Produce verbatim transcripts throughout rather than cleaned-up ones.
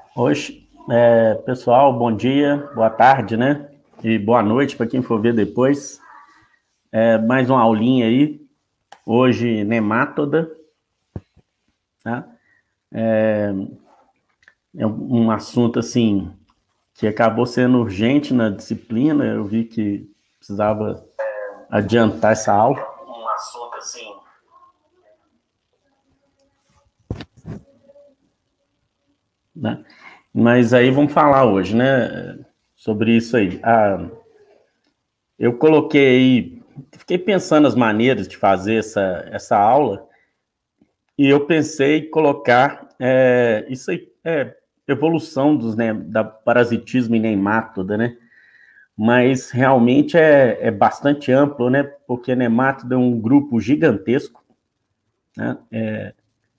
Hoje, é, pessoal, bom dia, boa tarde, né? E boa noite para quem for ver depois. É, mais uma aulinha aí. Hoje, nemátoda. Tá? É, é um assunto, assim, que acabou sendo urgente na disciplina. Eu vi que precisava adiantar essa aula. Um assunto, assim... Né? Mas aí vamos falar hoje, né? Sobre isso aí. Ah, eu coloquei aí, fiquei pensando as maneiras de fazer essa, essa aula, e eu pensei em colocar é, isso aí, é, evolução dos, né, da parasitismo em nemátoda, né? Mas realmente é, é bastante amplo, né? Porque nemátoda é um grupo gigantesco, né? É,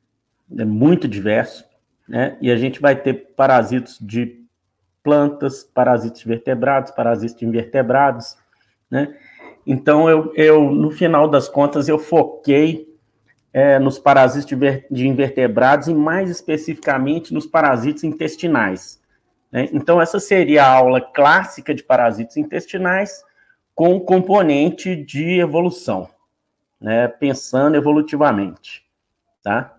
é muito diverso, né? E a gente vai ter parasitos de plantas, parasitos de vertebrados, parasitos de invertebrados, né? Então, eu, eu, no final das contas, eu foquei é, nos parasitos de, ver, de invertebrados e, mais especificamente, nos parasitos intestinais. Né? Então, essa seria a aula clássica de parasitos intestinais com componente de evolução, né? Pensando evolutivamente, tá?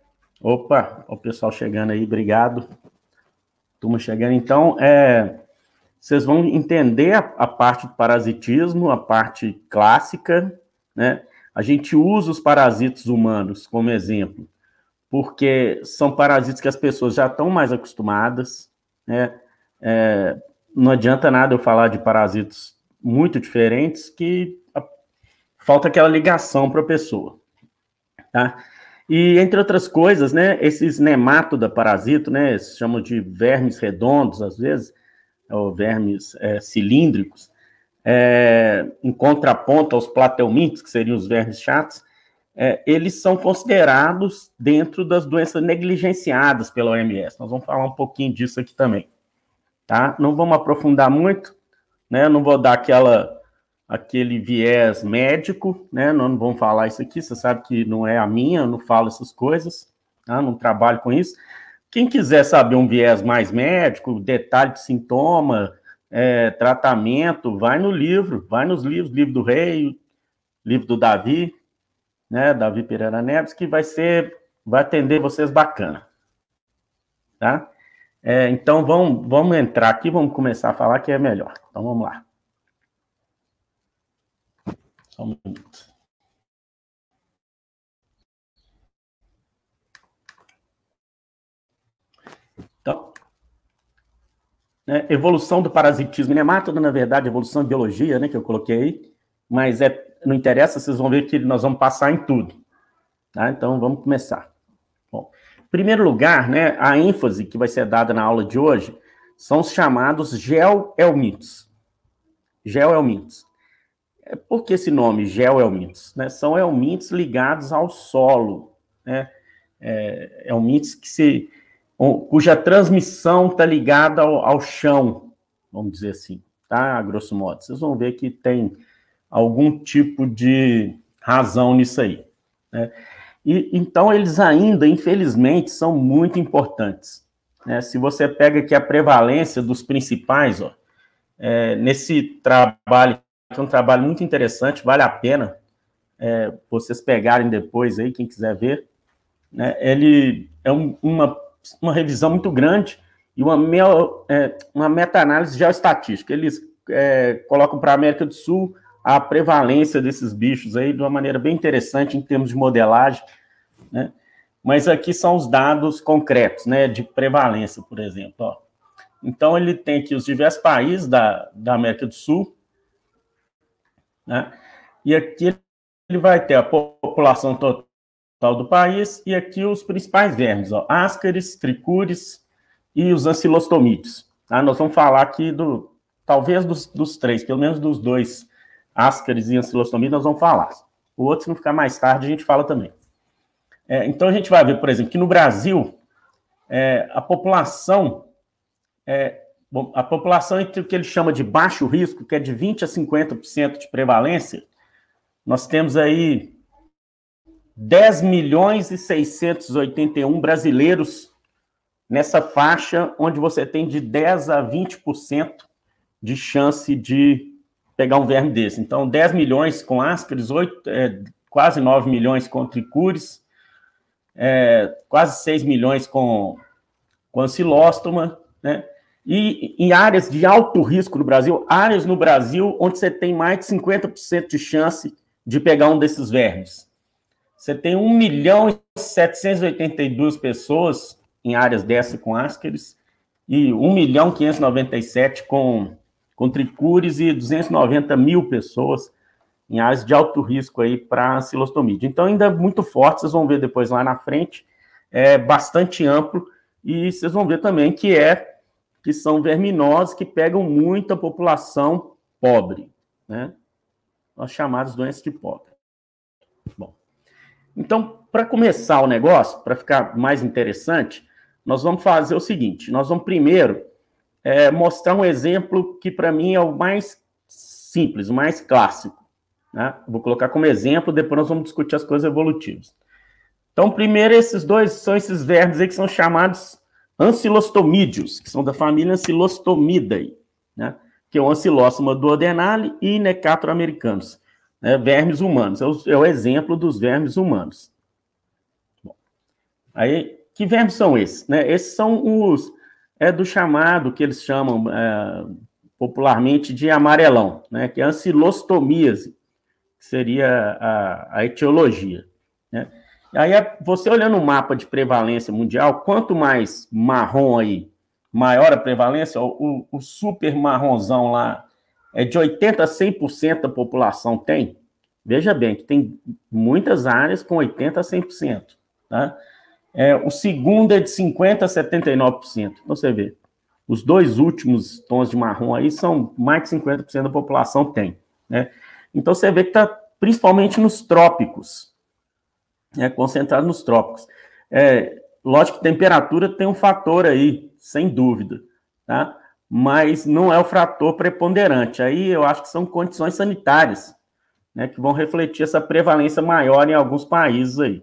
Opa, o pessoal chegando aí, obrigado. Turma chegando. Então, é, vocês vão entender a, a parte do parasitismo, a parte clássica, né? A gente usa os parasitos humanos como exemplo, porque são parasitos que as pessoas já estão mais acostumadas, né? É, não adianta nada eu falar de parasitos muito diferentes que a, falta aquela ligação para a pessoa, tá? E, entre outras coisas, né, esses nemátoda parasito, né, se chamam de vermes redondos, às vezes, ou vermes é, cilíndricos, é, em contraponto aos plateumintes, que seriam os vermes chatos, é, eles são considerados dentro das doenças negligenciadas pela O M S. Nós vamos falar um pouquinho disso aqui também, tá? Não vamos aprofundar muito, né? Não vou dar aquela, aquele viés médico, né? Não, não vamos falar isso aqui, você sabe que não é a minha, eu não falo essas coisas, tá? Não trabalho com isso. Quem quiser saber um viés mais médico, detalhe de sintoma, é, tratamento, vai no livro, vai nos livros, livro do Rei, livro do Davi, né, Davi Pereira Neves, que vai ser, vai atender vocês bacana, tá? É, então, vamos, vamos entrar aqui, vamos começar a falar que é melhor. Então, vamos lá. Só um minuto. Então, né, evolução do parasitismo nemátoda, na verdade, evolução de biologia, né, que eu coloquei aí, mas é, não interessa, vocês vão ver que nós vamos passar em tudo. Tá? Então, vamos começar. Bom, em primeiro lugar, né, a ênfase que vai ser dada na aula de hoje são os chamados geoelmintos. Geoelmintos. Por que esse nome, geoelmintos? Né? São elmintos ligados ao solo, né? É, elmintos que se, cuja transmissão está ligada ao, ao chão, vamos dizer assim, tá? A grosso modo. Vocês vão ver que tem algum tipo de razão nisso aí, né? E, então, eles ainda, infelizmente, são muito importantes, né? Se você pega aqui a prevalência dos principais, ó, é, nesse trabalho, que é um trabalho muito interessante, vale a pena é, vocês pegarem depois aí, quem quiser ver, né? Ele é um, uma, uma revisão muito grande e uma, é, uma meta-análise geoestatística. Eles é, colocam para a América do Sul a prevalência desses bichos aí de uma maneira bem interessante em termos de modelagem, né? Mas aqui são os dados concretos, né, de prevalência, por exemplo. Ó. Então, ele tem aqui os diversos países da, da América do Sul, né? E aqui ele vai ter a população total do país e aqui os principais vermes, ó, ascaris, tricúris e os ancilostomídeos. Tá? Nós vamos falar aqui do, talvez dos, dos três, pelo menos dos dois, ascaris e ancilostomídeos, nós vamos falar. O outro, se não ficar mais tarde, a gente fala também. É, então, a gente vai ver, por exemplo, que no Brasil, é, a população, é, bom, a população entre o que ele chama de baixo risco, que é de vinte a cinquenta por cento de prevalência, nós temos aí dez milhões e seiscentos e oitenta e um brasileiros nessa faixa onde você tem de dez a vinte por cento de chance de pegar um verme desse. Então, dez milhões com ascaris, oito, é, quase nove milhões com tricúris, é, quase seis milhões com, com ancilóstoma, né? E em áreas de alto risco no Brasil, áreas no Brasil onde você tem mais de cinquenta por cento de chance de pegar um desses vermes. Você tem um milhão e setecentos e oitenta e duas pessoas em áreas dessa com ascaris e um milhão quinhentos e noventa e sete com, com tricúris e duzentos e noventa mil pessoas em áreas de alto risco aí para ancilostomídea. Então, ainda muito forte, vocês vão ver depois lá na frente, é bastante amplo, e vocês vão ver também que é que são verminoses que pegam muita população pobre, né? Nós chamados doenças de pobre. Bom, então, para começar o negócio, para ficar mais interessante, nós vamos fazer o seguinte, nós vamos primeiro é, mostrar um exemplo que para mim é o mais simples, o mais clássico, né? Vou colocar como exemplo, depois nós vamos discutir as coisas evolutivas. Então, primeiro, esses dois são esses vermes aí que são chamados ancilostomídeos, que são da família Ancilostomidae, né? Que é o Ancilostoma duodenale e Necatro americanus, né? Vermes humanos, é o, é o exemplo dos vermes humanos. Bom, aí, que vermes são esses? Né? Esses são os, é do chamado, que eles chamam é, popularmente de amarelão, né? Que é ancilostomíase, que seria a, a etiologia, né? Aí, você olhando o mapa de prevalência mundial, quanto mais marrom aí, maior a prevalência, o, o super marronzão lá, é de oitenta a cem por cento da população tem. Veja bem, que tem muitas áreas com oitenta a cem por cento, tá? É, o segundo é de cinquenta a setenta e nove por cento. Então, você vê, os dois últimos tons de marrom aí são mais de cinquenta por cento da população tem, né? Então, você vê que está principalmente nos trópicos, é concentrado nos trópicos. É, lógico que temperatura tem um fator aí, sem dúvida, tá? Mas não é o fator preponderante. Aí eu acho que são condições sanitárias, né, que vão refletir essa prevalência maior em alguns países aí.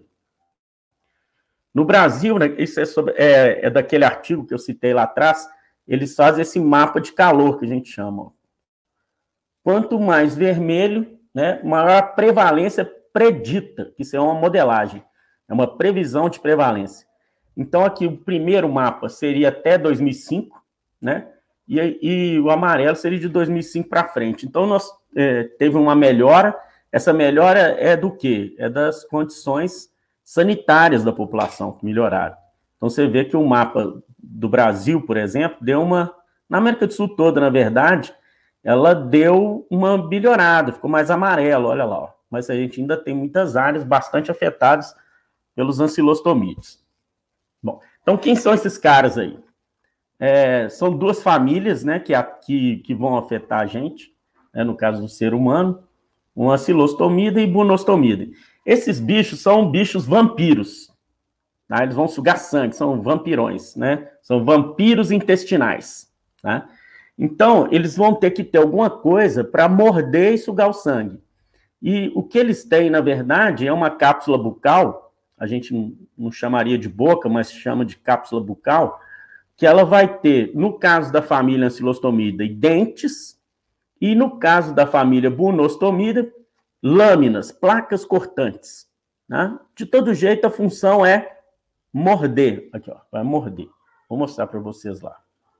No Brasil, né, isso é, sobre, é, é daquele artigo que eu citei lá atrás, eles fazem esse mapa de calor que a gente chama. Quanto mais vermelho, né, maior a prevalência predita, que isso é uma modelagem, é uma previsão de prevalência. Então, aqui, o primeiro mapa seria até dois mil e cinco, né? E, e o amarelo seria de dois mil e cinco para frente. Então, nós é, teve uma melhora. Essa melhora é do quê? É das condições sanitárias da população que melhoraram. Então, você vê que o mapa do Brasil, por exemplo, deu uma... Na América do Sul toda, na verdade, ela deu uma melhorada, ficou mais amarelo, olha lá, ó. Mas a gente ainda tem muitas áreas bastante afetadas pelos ancilostomídeos. Bom, então quem são esses caras aí? É, são duas famílias, né, que, que, que vão afetar a gente, né, no caso do ser humano, um ancilostomida e bunostomida. Esses bichos são bichos vampiros, tá? Eles vão sugar sangue, são vampirões, né? São vampiros intestinais, tá? Então, eles vão ter que ter alguma coisa para morder e sugar o sangue. E o que eles têm, na verdade, é uma cápsula bucal, a gente não, não chamaria de boca, mas chama de cápsula bucal, que ela vai ter, no caso da família Ancilostomida, dentes, e no caso da família Bunostomida, lâminas, placas cortantes, né? De todo jeito, a função é morder. Aqui, ó, vai morder. Vou mostrar para vocês lá.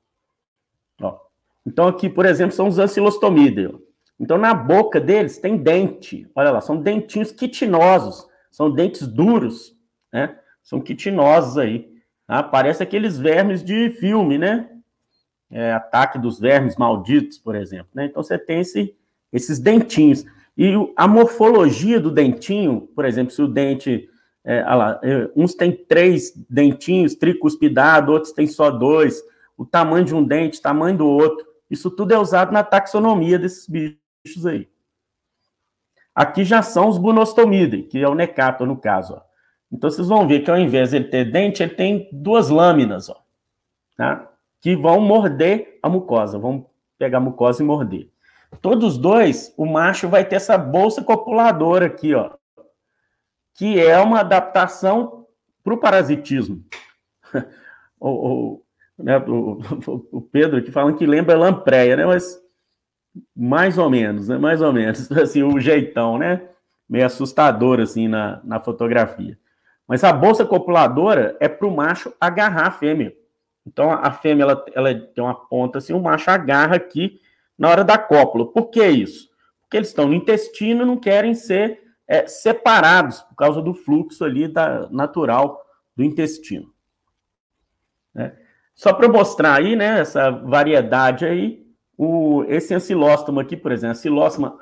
Ó. Então, aqui, por exemplo, são os Ancilostomida. Então, na boca deles tem dente. Olha lá, são dentinhos quitinosos. São dentes duros, né? São quitinosos aí. Tá? Parece aqueles vermes de filme, né? É, Ataque dos Vermes Malditos, por exemplo, né? Então, você tem esse, esses dentinhos. E a morfologia do dentinho, por exemplo, se o dente... É, olha lá, uns tem três dentinhos tricuspidados, outros tem só dois. O tamanho de um dente, tamanho do outro. Isso tudo é usado na taxonomia desses bichos aí. Aqui já são os Bunostomidae, que é o Necator, no caso. Ó. Então, vocês vão ver que ao invés de ele ter dente, ele tem duas lâminas, ó, tá? Que vão morder a mucosa, vão pegar a mucosa e morder. Todos dois, o macho vai ter essa bolsa copuladora aqui, ó, que é uma adaptação para o parasitismo. o, o, né, o, o Pedro aqui falando que lembra lampreia, né? Mas mais ou menos, né? Mais ou menos, assim, o jeitão, né? Meio assustador, assim, na, na fotografia. Mas a bolsa copuladora é para o macho agarrar a fêmea. Então, a fêmea, ela, ela tem uma ponta assim, o macho agarra aqui na hora da cópula. Por que isso? Porque eles estão no intestino e não querem ser é, separados por causa do fluxo ali da, natural do intestino. Né? Só para mostrar aí, né, essa variedade aí, o, esse ancilóstomo aqui, por exemplo, ancilóstoma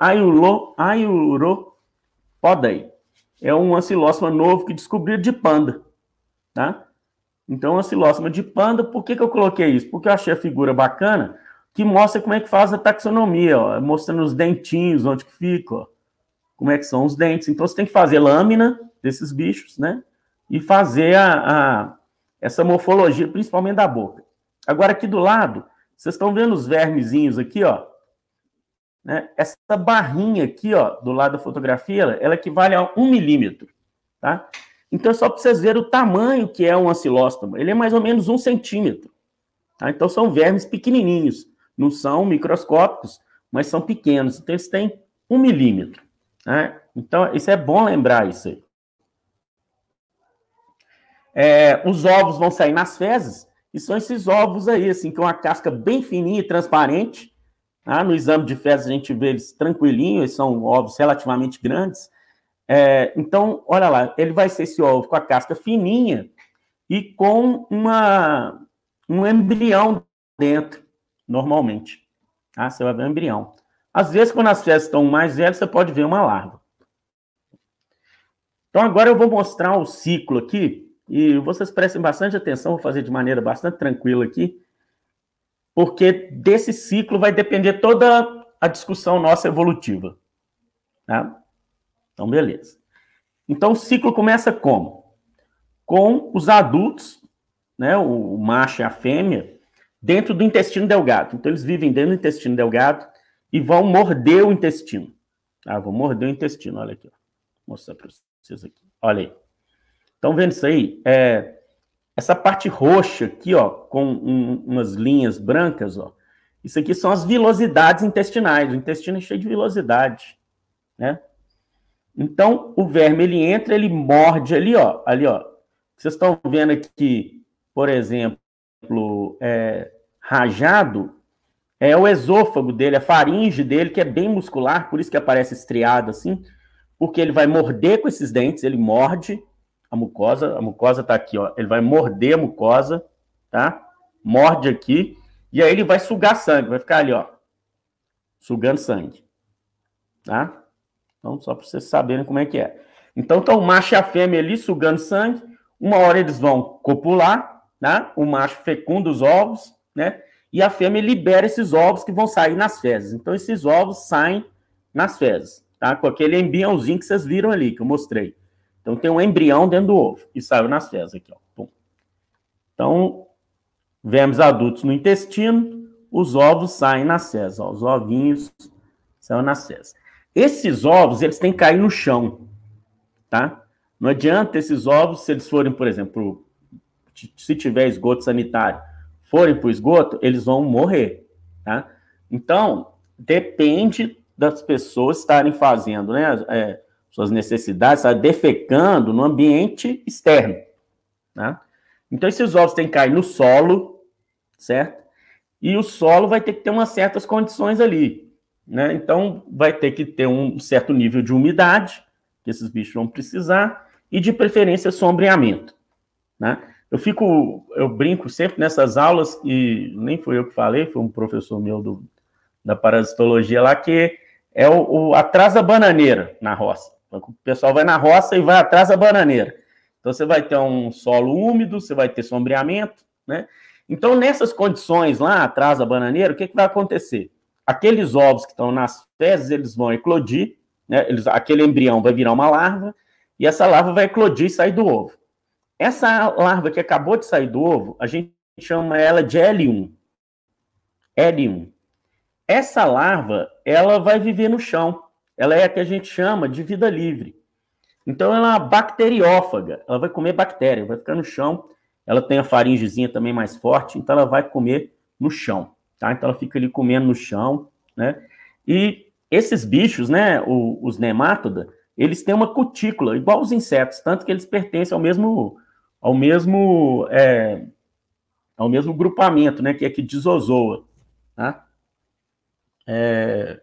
aiuropodae, é um ancilóstoma novo que descobriram de panda, tá? Então, ancilóstoma de panda, por que que eu coloquei isso? Porque eu achei a figura bacana, que mostra como é que faz a taxonomia, ó, mostrando os dentinhos, onde que fica, ó, como é que são os dentes. Então, você tem que fazer lâmina desses bichos, né? E fazer a, a, essa morfologia, principalmente da boca. Agora, aqui do lado, vocês estão vendo os vermezinhos aqui, ó? Né? Essa barrinha aqui, ó, do lado da fotografia, ela equivale a um milímetro, tá? Então, só para vocês verem o tamanho que é um ancilóstomo. Ele é mais ou menos um centímetro. Tá? Então, são vermes pequenininhos. Não são microscópicos, mas são pequenos. Então, eles têm um milímetro. Tá? Então, isso é bom lembrar isso aí. É, os ovos vão sair nas fezes, e são esses ovos aí, assim, com uma casca bem fininha e transparente. Tá? No exame de fezes, a gente vê eles tranquilinhos, eles são ovos relativamente grandes. É, então, olha lá, ele vai ser esse ovo com a casca fininha e com uma, um embrião dentro, normalmente. Tá? Você vai ver um embrião. Às vezes, quando as fezes estão mais velhas, você pode ver uma larva. Então, agora eu vou mostrar o ciclo aqui, e vocês prestem bastante atenção, vou fazer de maneira bastante tranquila aqui, porque desse ciclo vai depender toda a discussão nossa evolutiva. Tá? Então, beleza. Então, o ciclo começa como? Com os adultos, né, o macho e a fêmea, dentro do intestino delgado. Então, eles vivem dentro do intestino delgado e vão morder o intestino. Ah, vão morder o intestino, olha aqui. Ó. Vou mostrar para vocês aqui. Olha aí. Estão vendo isso aí? É, essa parte roxa aqui, ó, com um, umas linhas brancas, ó. Isso aqui são as vilosidades intestinais. O intestino é cheio de vilosidade, né? Então, o verme, ele entra, ele morde ali, ó, ali, ó. Vocês estão vendo aqui, por exemplo, é, rajado, é o esôfago dele, a faringe dele, que é bem muscular, por isso que aparece estriado assim, porque ele vai morder com esses dentes, ele morde a mucosa, a mucosa tá aqui, ó, ele vai morder a mucosa, tá? Morde aqui, e aí ele vai sugar sangue, vai ficar ali, ó, sugando sangue, tá? Então, só para vocês saberem como é que é. Então, tá o macho e a fêmea ali sugando sangue. Uma hora eles vão copular, né? O macho fecunda os ovos, né? E a fêmea libera esses ovos que vão sair nas fezes. Então, esses ovos saem nas fezes, tá? Com aquele embriãozinho que vocês viram ali, que eu mostrei. Então, tem um embrião dentro do ovo e saiu nas fezes aqui, ó. Pum. Então, vermes adultos no intestino, os ovos saem nas fezes, ó. Os ovinhos saem nas fezes. Esses ovos, eles têm que cair no chão, tá? Não adianta esses ovos, se eles forem, por exemplo, se tiver esgoto sanitário, forem para o esgoto, eles vão morrer, tá? Então, depende das pessoas estarem fazendo, né, é, suas necessidades, estarem defecando no ambiente externo, tá? Então, esses ovos têm que cair no solo, certo? E o solo vai ter que ter umas certas condições ali, né? Então, vai ter que ter um certo nível de umidade, que esses bichos vão precisar, e de preferência sombreamento, né? Eu fico, eu brinco sempre nessas aulas, e nem foi eu que falei, foi um professor meu do, da parasitologia lá, que é o, o atrás da bananeira na roça. O pessoal vai na roça e vai atrás da bananeira. Então, você vai ter um solo úmido, você vai ter sombreamento, né? Então, nessas condições lá atrás da bananeira, o que, que vai acontecer? Aqueles ovos que estão nas fezes, eles vão eclodir, né? Eles, aquele embrião vai virar uma larva, e essa larva vai eclodir e sair do ovo. Essa larva que acabou de sair do ovo, a gente chama ela de L um. L um. Essa larva, ela vai viver no chão. Ela é a que a gente chama de vida livre. Então, ela é uma bacteriófaga. Ela vai comer bactéria, vai ficar no chão ela tem a faringezinha também mais forte, então ela vai comer no chão, tá? Então ela fica ali comendo no chão, né? E esses bichos, né, o, os nemátoda, eles têm uma cutícula, igual os insetos, tanto que eles pertencem ao mesmo, ao mesmo, é, ao mesmo grupamento, né, que é que disozoa, tá? É...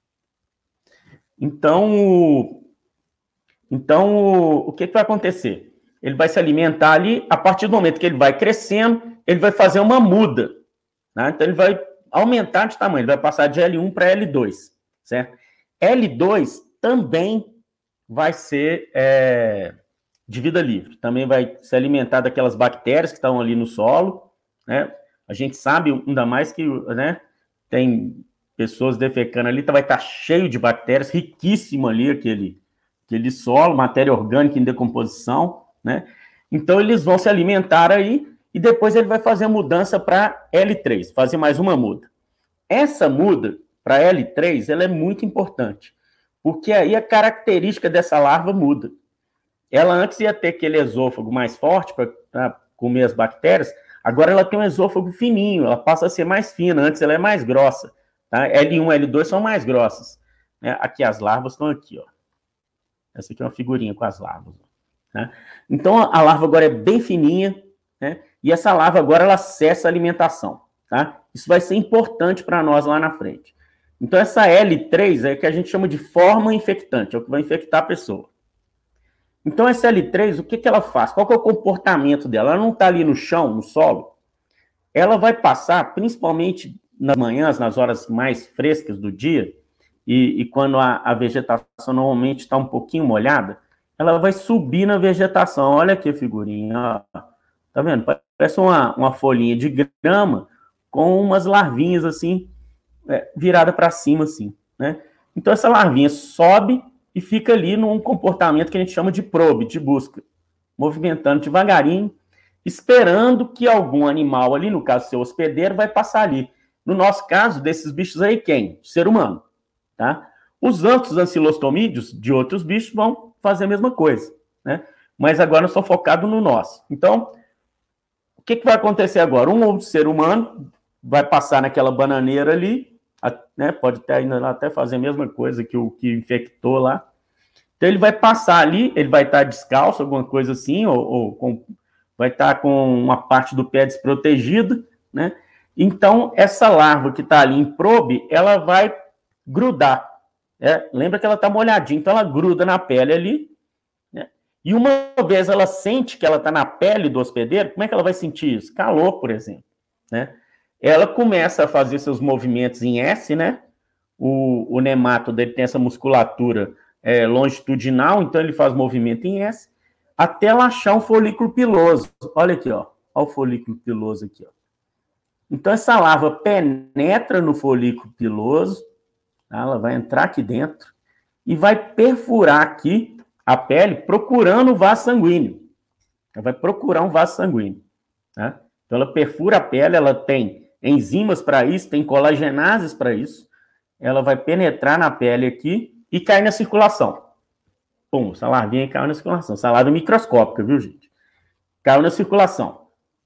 Então, então, o que, que vai acontecer? Ele vai se alimentar ali, a partir do momento que ele vai crescendo, ele vai fazer uma muda, né? Então ele vai aumentar de tamanho, ele vai passar de L um para L dois, certo? L dois também vai ser é, de vida livre, também vai se alimentar daquelas bactérias que estão ali no solo, né? A gente sabe, ainda mais que, né, tem pessoas defecando ali, então vai estar cheio de bactérias, riquíssimo ali aquele, aquele solo, matéria orgânica em decomposição, né? Então eles vão se alimentar aí e depois ele vai fazer a mudança para L três, fazer mais uma muda. Essa muda para L três, ela é muito importante, porque aí a característica dessa larva muda. Ela antes ia ter aquele esôfago mais forte para comer as bactérias, agora ela tem um esôfago fininho, ela passa a ser mais fina, antes ela é mais grossa. Tá? L um e L dois são mais grossas. Né? Aqui as larvas estão aqui, ó. Essa aqui é uma figurinha com as larvas. Tá? Então a larva agora é bem fininha, né? E essa larva agora ela acessa a alimentação. Tá? Isso vai ser importante para nós lá na frente. Então essa L três é o que a gente chama de forma infectante, é o que vai infectar a pessoa. Então essa L três, o que, que ela faz? Qual que é o comportamento dela? Ela não está ali no chão, no solo. Ela vai passar, principalmente nas manhãs, nas horas mais frescas do dia, e, e quando a, a vegetação normalmente está um pouquinho molhada, ela vai subir na vegetação. Olha aqui a figurinha, ó. Tá vendo? Parece uma, uma folhinha de grama com umas larvinhas assim, é, virada para cima, assim, né? Então essa larvinha sobe e fica ali num comportamento que a gente chama de probe, de busca, movimentando devagarinho, esperando que algum animal ali, no caso seu hospedeiro, vai passar ali. No nosso caso, desses bichos aí, quem? O ser humano, tá? Os outros ancilostomídeos de outros bichos vão fazer a mesma coisa, né? Mas agora eu sou focado no nosso. Então, o que, que vai acontecer agora? Um outro ser humano vai passar naquela bananeira ali, né? Pode até, ainda até fazer a mesma coisa que o que infectou lá. Então, ele vai passar ali, ele vai estar descalço, alguma coisa assim, ou, ou com, vai estar com uma parte do pé desprotegida, né? Então, essa larva que está ali em probe, ela vai grudar. É, lembra que ela está molhadinha, então ela gruda na pele ali, né? E uma vez ela sente que ela está na pele do hospedeiro, como é que ela vai sentir isso? Calor, por exemplo, né? Ela começa a fazer seus movimentos em S, né? O, o nemátodo ele tem essa musculatura é, longitudinal, então ele faz movimento em S, até ela achar um folículo piloso. Olha aqui, ó. Olha o folículo piloso aqui, ó. Então, essa larva penetra no folículo piloso, tá? Ela vai entrar aqui dentro e vai perfurar aqui a pele procurando o vaso sanguíneo. Ela vai procurar um vaso sanguíneo, tá? Então, ela perfura a pele, ela tem enzimas para isso, tem colagenases para isso. Ela vai penetrar na pele aqui e cair na circulação. Pum, essa larvinha caiu na circulação. Essa larva é microscópica, viu, gente? Caiu na circulação,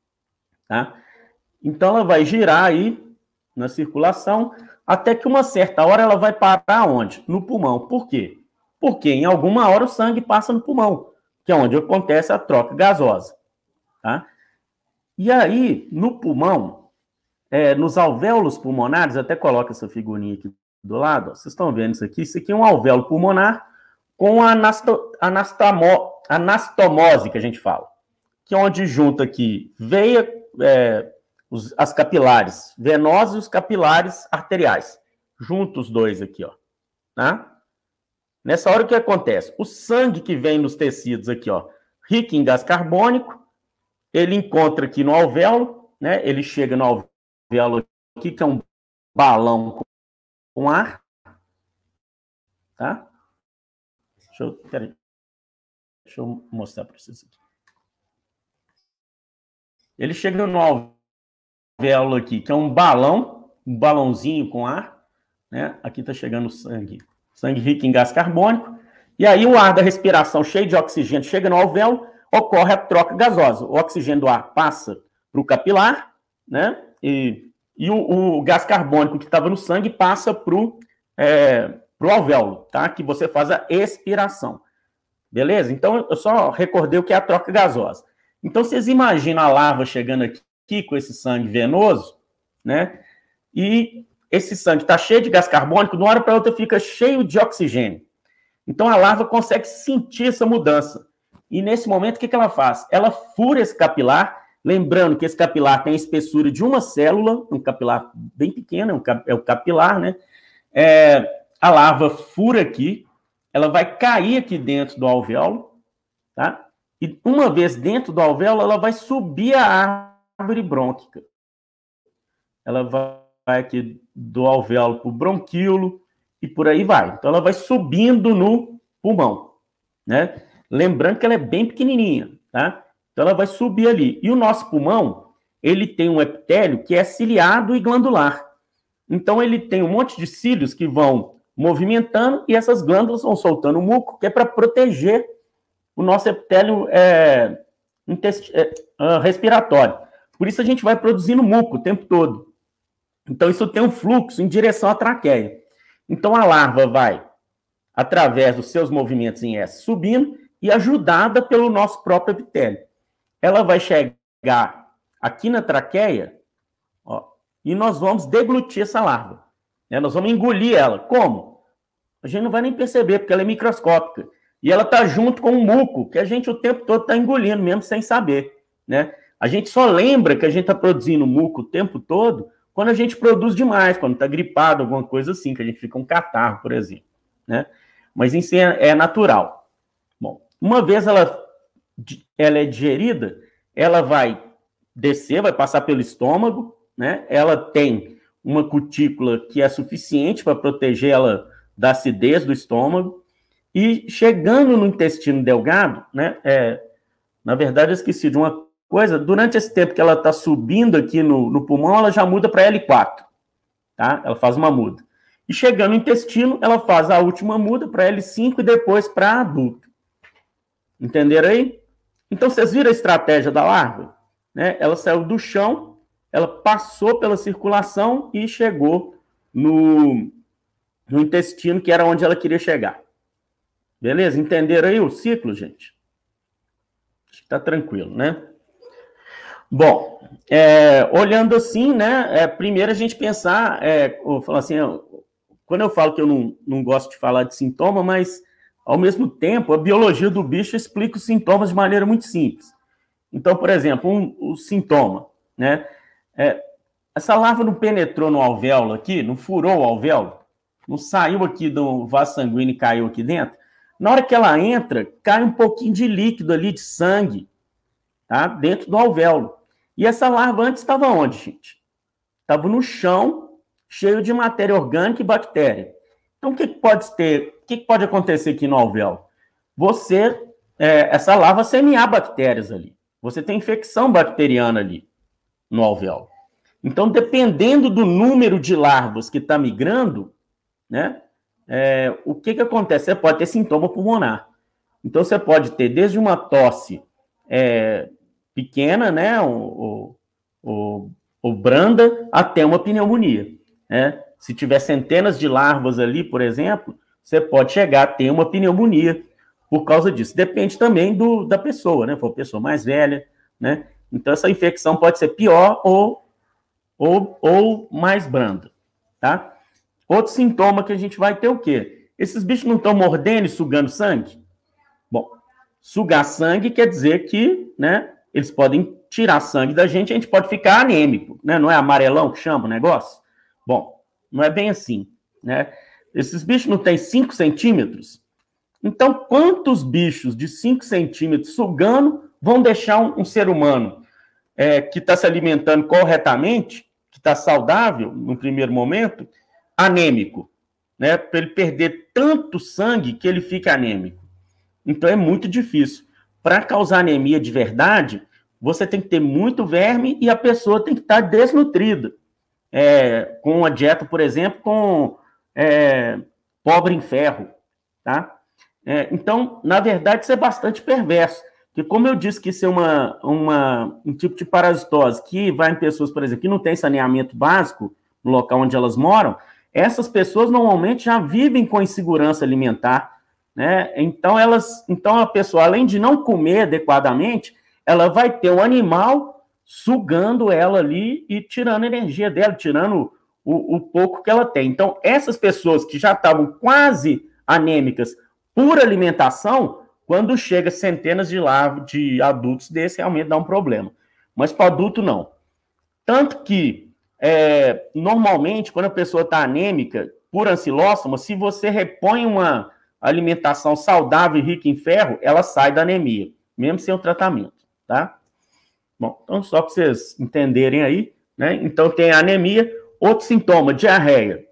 tá? Então, ela vai girar aí na circulação, até que uma certa hora ela vai parar onde? No pulmão. Por quê? Porque em alguma hora o sangue passa no pulmão, que é onde acontece a troca gasosa, tá? E aí, no pulmão, é, nos alvéolos pulmonares, até coloca essa figurinha aqui do lado, ó, vocês estão vendo isso aqui? Isso aqui é um alvéolo pulmonar com a anasto, anastamo, anastomose, que a gente fala, que é onde junta aqui veia, é, os, as capilares venosas e os capilares arteriais. Junta os dois aqui, ó. Tá? Nessa hora, o que acontece? O sangue que vem nos tecidos aqui, ó, rico em gás carbônico, ele encontra aqui no alvéolo, né? Ele chega no alvéolo aqui, que é um balão com ar. Tá? Deixa eu, peraí. Deixa eu mostrar para vocês aqui. Ele chega no alvéolo aqui, que é um balão, um balãozinho com ar, né? Aqui está chegando sangue, sangue rico em gás carbônico, e aí o ar da respiração cheio de oxigênio chega no alvéolo, ocorre a troca gasosa. O oxigênio do ar passa para o capilar, né? E, e o, o gás carbônico que estava no sangue passa para o é, alvéolo, tá? Que você faz a expiração. Beleza? Então, eu só recordei o que é a troca gasosa. Então, vocês imaginam a larva chegando aqui com esse sangue venoso, né? E esse sangue está cheio de gás carbônico, de uma hora para outra fica cheio de oxigênio. Então, a larva consegue sentir essa mudança. E, nesse momento, o que, que ela faz? Ela fura esse capilar, lembrando que esse capilar tem a espessura de uma célula, um capilar bem pequeno, é o capilar, né? É, a larva fura aqui, ela vai cair aqui dentro do alvéolo, tá? E, uma vez dentro do alvéolo, ela vai subir a árvore brônquica. Ela vai aqui do alvéolo para o bronquíolo e por aí vai. Então, ela vai subindo no pulmão, né? Lembrando que ela é bem pequenininha, tá? Então, ela vai subir ali. E o nosso pulmão, ele tem um epitélio que é ciliado e glandular. Então, ele tem um monte de cílios que vão movimentando e essas glândulas vão soltando muco, que é para proteger o nosso epitélio é, é, respiratório. Por isso, a gente vai produzindo muco o tempo todo. Então, isso tem um fluxo em direção à traqueia. Então, a larva vai, através dos seus movimentos em S, subindo e ajudada pelo nosso próprio epitélio. Ela vai chegar aqui na traqueia, ó, e nós vamos deglutir essa larva. Né? Nós vamos engolir ela. Como? A gente não vai nem perceber, porque ela é microscópica. E ela está junto com o muco, que a gente o tempo todo está engolindo, mesmo sem saber. Né? A gente só lembra que a gente está produzindo muco o tempo todo quando a gente produz demais, quando está gripado, alguma coisa assim, que a gente fica um catarro, por exemplo. Né? Mas isso é, é natural. Bom, uma vez ela, ela é digerida, ela vai descer, vai passar pelo estômago, né? Ela tem uma cutícula que é suficiente para proteger ela da acidez do estômago, e chegando no intestino delgado, né? É, na verdade, eu esqueci de uma coisa, durante esse tempo que ela está subindo aqui no, no pulmão, ela já muda para L quatro, tá? Ela faz uma muda. E chegando no intestino, ela faz a última muda para L cinco e depois para adulto. Entenderam aí? Então, vocês viram a estratégia da larva? Né? Ela saiu do chão, ela passou pela circulação e chegou no, no intestino, que era onde ela queria chegar. Beleza? Entenderam aí o ciclo, gente? Acho que tá tranquilo, né? Bom, é, olhando assim, né? É, primeiro a gente pensar, é, falar assim, quando eu falo que eu não, não gosto de falar de sintoma, mas ao mesmo tempo a biologia do bicho explica os sintomas de maneira muito simples. Então, por exemplo, um, o sintoma, né? É, essa larva não penetrou no alvéolo aqui, não furou o alvéolo, não saiu aqui do vaso sanguíneo e caiu aqui dentro. Na hora que ela entra, cai um pouquinho de líquido ali, de sangue, tá? Dentro do alvéolo. E essa larva antes estava onde, gente? Estava no chão, cheio de matéria orgânica e bactéria. Então, o que pode ter, o que pode acontecer aqui no alvéolo? Você, é, essa larva semear bactérias ali. Você tem infecção bacteriana ali no alvéolo. Então, dependendo do número de larvas que está migrando, né, é, o que, que acontece? Você pode ter sintoma pulmonar. Então, você pode ter desde uma tosse é, pequena, né, ou, ou, ou branda, até uma pneumonia. Né? Se tiver centenas de larvas ali, por exemplo, você pode chegar a ter uma pneumonia por causa disso. Depende também do, da pessoa, né? Se for uma pessoa mais velha, né? Então, essa infecção pode ser pior ou, ou, ou mais branda, tá? Outro sintoma que a gente vai ter o quê? Esses bichos não estão mordendo e sugando sangue? Bom, sugar sangue quer dizer que, né, eles podem tirar sangue da gente e a gente pode ficar anêmico, né? Não é amarelão que chama o negócio? Bom, não é bem assim, né? Esses bichos não têm cinco centímetros? Então, quantos bichos de cinco centímetros sugando vão deixar um, um ser humano é, que está se alimentando corretamente, que está saudável no primeiro momento, anêmico, né? Para ele perder tanto sangue que ele fica anêmico. Então, é muito difícil. Para causar anemia de verdade, você tem que ter muito verme e a pessoa tem que estar desnutrida. É, com uma dieta, por exemplo, com é, pobre em ferro, tá? É, então, na verdade, isso é bastante perverso. que como eu disse que isso é uma, uma, um tipo de parasitose que vai em pessoas, por exemplo, que não tem saneamento básico no local onde elas moram, essas pessoas normalmente já vivem com insegurança alimentar, né? Então, elas, então a pessoa, além de não comer adequadamente, ela vai ter um animal sugando ela ali e tirando a energia dela, tirando o, o pouco que ela tem. Então, essas pessoas que já estavam quase anêmicas por alimentação, quando chega centenas de, larvas, de adultos desse, realmente dá um problema. Mas para adulto, não. Tanto que, é, normalmente, quando a pessoa está anêmica por ancilóstoma, se você repõe uma alimentação saudável e rica em ferro, ela sai da anemia, mesmo sem o tratamento, tá? Bom, então só para vocês entenderem aí, né? Então tem a anemia. Outro sintoma, diarreia.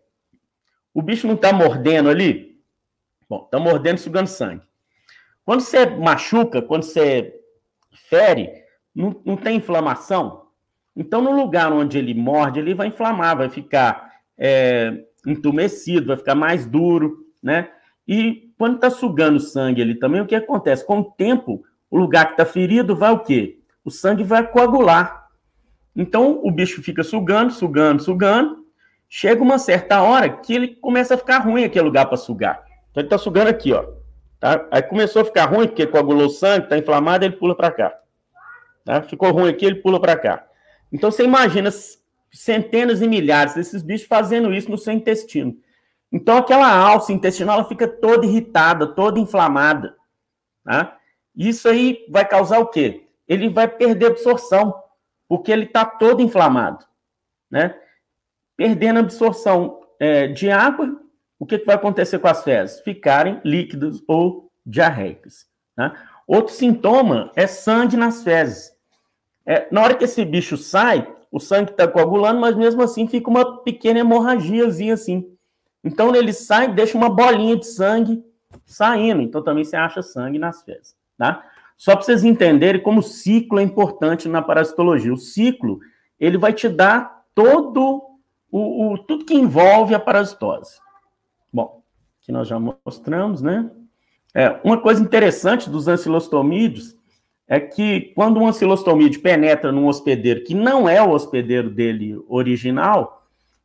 O bicho não está mordendo ali? Bom, está mordendo, sugando sangue. Quando você machuca, quando você fere, não, não tem inflamação? Então, no lugar onde ele morde, ele vai inflamar, vai ficar é, entumecido, vai ficar mais duro, né? E quando está sugando sangue ali também, o que acontece? Com o tempo, o lugar que está ferido vai o quê? O sangue vai coagular. Então, o bicho fica sugando, sugando, sugando. Chega uma certa hora que ele começa a ficar ruim aquele lugar para sugar. Então, ele está sugando aqui, ó. Tá? Aí começou a ficar ruim, porque coagulou o sangue, está inflamado, ele pula para cá. Tá? Ficou ruim aqui, ele pula para cá. Então, você imagina centenas e milhares desses bichos fazendo isso no seu intestino. Então, aquela alça intestinal ela fica toda irritada, toda inflamada. Tá? Isso aí vai causar o quê? Ele vai perder absorção, porque ele está todo inflamado. Né? Perdendo a absorção é, de água, o que, que vai acontecer com as fezes? Ficarem líquidas ou diarreicas. Né? Outro sintoma é sangue nas fezes. É, na hora que esse bicho sai, o sangue está coagulando, mas mesmo assim fica uma pequena hemorragiazinha assim. Então ele sai e deixa uma bolinha de sangue saindo. Então também você acha sangue nas fezes. Tá? Só para vocês entenderem como o ciclo é importante na parasitologia. O ciclo, ele vai te dar todo o, o tudo que envolve a parasitose. Bom, aqui nós já mostramos, né? É, uma coisa interessante dos ancilostomídeos é que quando um ancilostomídeo penetra num hospedeiro que não é o hospedeiro dele original,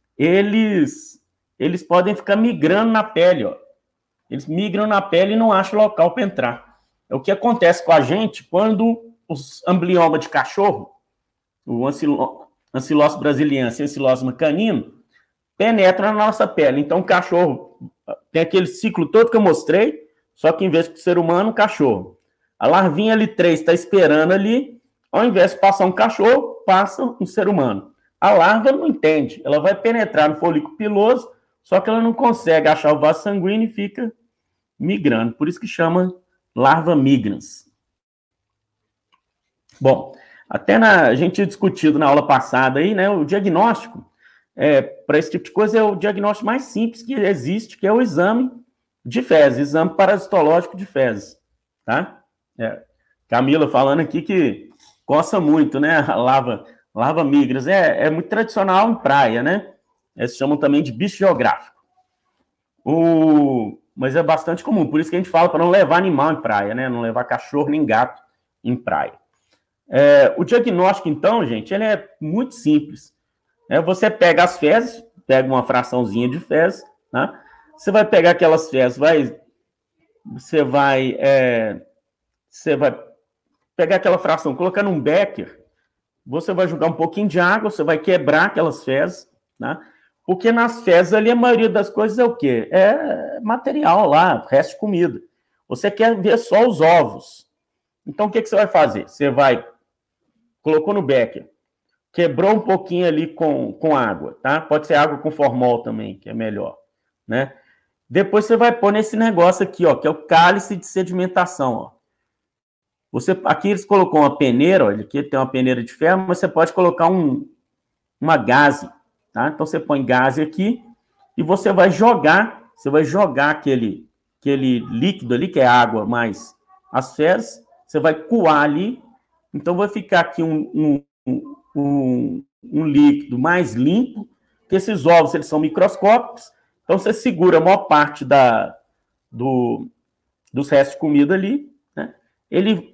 eles, eles podem ficar migrando na pele, ó. Eles migram na pele e não acham local para entrar. É o que acontece com a gente quando os amblioma de cachorro, o Ancilóstomo brasiliense e o Ancilóstomo canino, penetram na nossa pele. Então, o cachorro tem aquele ciclo todo que eu mostrei, só que em vez de ser humano, um cachorro. A larvinha L três está esperando ali, ao invés de passar um cachorro, passa um ser humano. A larva não entende, ela vai penetrar no folículo piloso, só que ela não consegue achar o vaso sanguíneo e fica migrando. Por isso que chama larva migrans. Bom, até na, a gente tinha discutido na aula passada aí, né, o diagnóstico, é, para esse tipo de coisa, é o diagnóstico mais simples que existe, que é o exame de fezes, exame parasitológico de fezes, tá? É, Camila falando aqui que coça muito, né, a larva, larva migras, é, é muito tradicional em praia, né? Eles chamam também de bicho geográfico. O, mas é bastante comum, por isso que a gente fala para não levar animal em praia, né? Não levar cachorro nem gato em praia. É, o diagnóstico, então, gente, ele é muito simples. É, você pega as fezes, pega uma fraçãozinha de fezes, né? Você vai pegar aquelas fezes, vai, você vai, é, você vai pegar aquela fração, colocar num becker, você vai jogar um pouquinho de água, você vai quebrar aquelas fezes, né? Porque nas fezes ali a maioria das coisas é o quê? É material lá, resto de comida. Você quer ver só os ovos. Então o que, que você vai fazer? Você vai, colocou no becker, quebrou um pouquinho ali com, com água, tá? Pode ser água com formol também, que é melhor, né? Depois você vai pôr nesse negócio aqui, ó, que é o cálice de sedimentação, ó. Você, aqui eles colocou uma peneira, ó, aqui tem uma peneira de ferro, mas você pode colocar um, uma gaze, tá? Então você põe gaze aqui e você vai jogar, você vai jogar aquele, aquele líquido ali, que é água mais as fezes, você vai coar ali, então vai ficar aqui um, um, um, um líquido mais limpo, que esses ovos eles são microscópicos, então você segura a maior parte da, do, dos restos de comida ali, né? Ele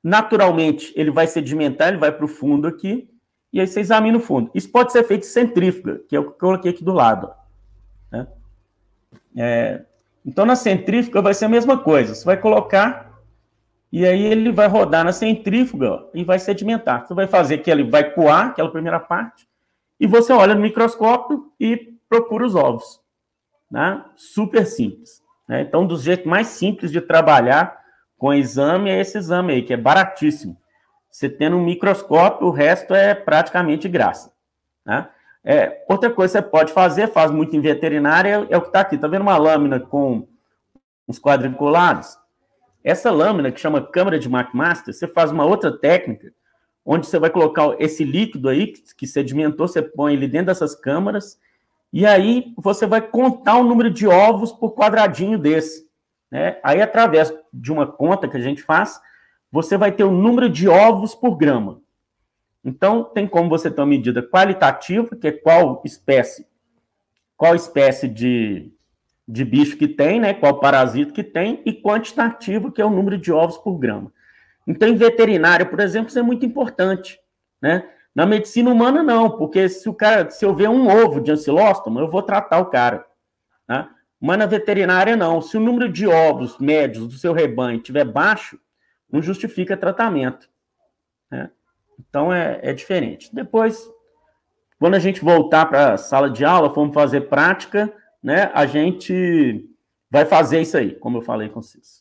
naturalmente, ele vai sedimentar, ele vai para o fundo aqui, e aí você examina o fundo. Isso pode ser feito em centrífuga, que é o que eu coloquei aqui do lado. Né? É, então, na centrífuga vai ser a mesma coisa. Você vai colocar, e aí ele vai rodar na centrífuga ó, e vai sedimentar. Você vai fazer que ele vai coar, aquela primeira parte, e você olha no microscópio e procura os ovos. Né? Super simples. Né? Então, um dos jeitos mais simples de trabalhar com exame é esse exame aí, que é baratíssimo. Você tendo um microscópio, o resto é praticamente graça. Né? É, outra coisa que você pode fazer, faz muito em veterinária, é o que está aqui. Está vendo uma lâmina com uns quadriculados? Essa lâmina, que chama câmara de McMaster, você faz uma outra técnica, onde você vai colocar esse líquido aí, que sedimentou, você põe ele dentro dessas câmaras, e aí você vai contar o número de ovos por quadradinho desse. Né? Aí, através de uma conta que a gente faz, você vai ter o número de ovos por grama. Então, tem como você ter uma medida qualitativa, que é qual espécie, qual espécie de, de bicho que tem, né? Qual parasito que tem, e quantitativa, que é o número de ovos por grama. Então, em veterinária, por exemplo, isso é muito importante. Né? Na medicina humana, não, porque se o cara, se eu ver um ovo de ancilóstoma, eu vou tratar o cara. Né? Mas na veterinária, não. Se o número de ovos médios do seu rebanho estiver baixo, não justifica tratamento. Né? Então, é, é diferente. Depois, quando a gente voltar para a sala de aula, formos fazer prática, né, a gente vai fazer isso aí, como eu falei com vocês.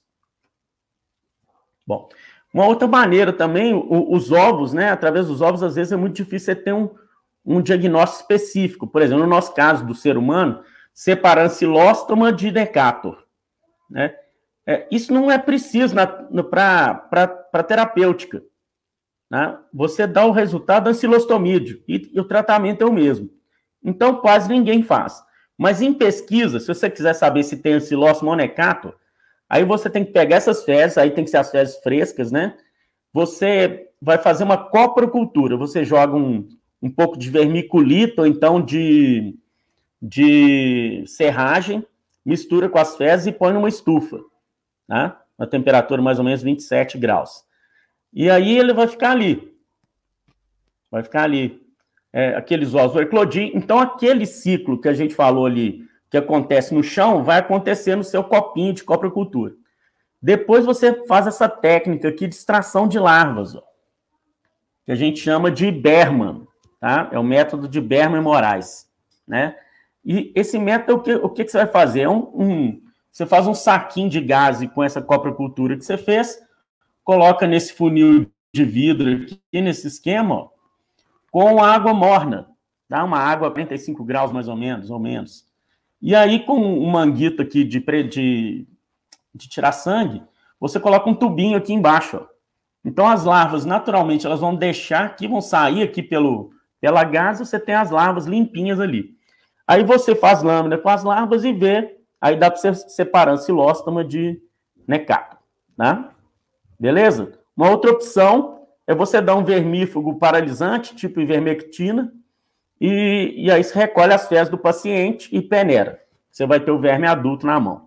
Bom, uma outra maneira também, o, os ovos, né, através dos ovos, às vezes é muito difícil você ter um, um diagnóstico específico. Por exemplo, no nosso caso do ser humano, separar ancilóstoma de Decatur. Né? É, isso não é preciso para terapêutica. Né? Você dá o resultado ancilostomídeo e, e o tratamento é o mesmo. Então, quase ninguém faz. Mas em pesquisa, se você quiser saber se tem ancilóstoma ou Decatur, aí você tem que pegar essas fezes, aí tem que ser as fezes frescas, né? Você vai fazer uma coprocultura. Você joga um, um pouco de vermiculita, ou então de... de serragem, mistura com as fezes e põe numa estufa, tá? Uma temperatura mais ou menos vinte e sete graus. E aí ele vai ficar ali. Vai ficar ali. É, aqueles ovos vão eclodir. Então, aquele ciclo que a gente falou ali, que acontece no chão, vai acontecer no seu copinho de coprocultura. Depois você faz essa técnica aqui de extração de larvas, ó, que a gente chama de Berman, tá? É o método de Berman e Moraes, né? E esse método, o que, o que, que você vai fazer? É um, um, você faz um saquinho de gás com essa coprocultura que você fez, coloca nesse funil de vidro aqui, nesse esquema, ó, com água morna, tá? Uma água a quarenta e cinco graus, mais ou menos, ou menos. E aí, com um manguito aqui de, de, de tirar sangue, você coloca um tubinho aqui embaixo, ó. Então, as larvas, naturalmente, elas vão deixar aqui, vão sair aqui pelo, pela gás, você tem as larvas limpinhas ali. Aí você faz lâmina com as larvas e vê, aí dá para você separar ancilóstoma de Decatur, tá? Beleza? Uma outra opção é você dar um vermífugo paralisante, tipo ivermectina, e, e aí você recolhe as fezes do paciente e peneira. Você vai ter o verme adulto na mão.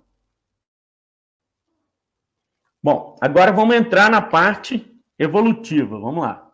Bom, agora vamos entrar na parte evolutiva. Vamos lá.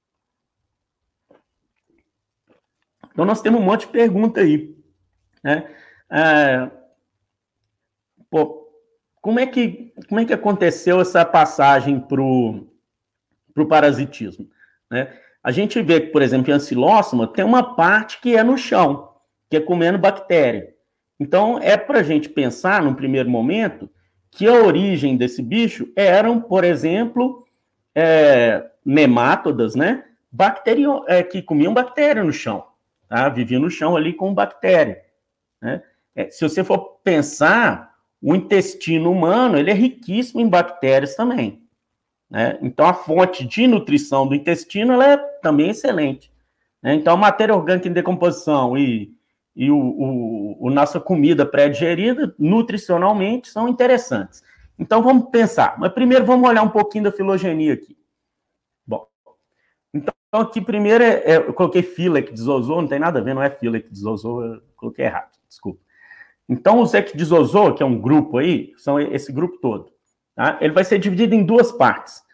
Então, nós temos um monte de pergunta aí. Né? É, pô, como é que, como é que aconteceu essa passagem para o parasitismo? Né? A gente vê que, por exemplo, em ancilóstoma, tem uma parte que é no chão, que é comendo bactéria. Então, é para a gente pensar, num primeiro momento, que a origem desse bicho eram, por exemplo, é, nemátodas, né? Bacterio, é, que comiam bactéria no chão. Tá? Viviam no chão ali com bactéria. Né? É, se você for pensar, o intestino humano ele é riquíssimo em bactérias também. Né? Então, a fonte de nutrição do intestino ela é também excelente. Né? Então, a matéria orgânica em decomposição e, e o, o, o nossa comida pré-digerida, nutricionalmente, são interessantes. Então, vamos pensar. Mas primeiro, vamos olhar um pouquinho da filogenia aqui. Bom, então, aqui primeiro, é, é, eu coloquei fila ecdyzozoa, não tem nada a ver, não é fila ecdyzozoa, eu coloquei errado, desculpa. Então, os ecdyzozoa, que é um grupo aí, são esse grupo todo. Tá? Ele vai ser dividido em duas partes.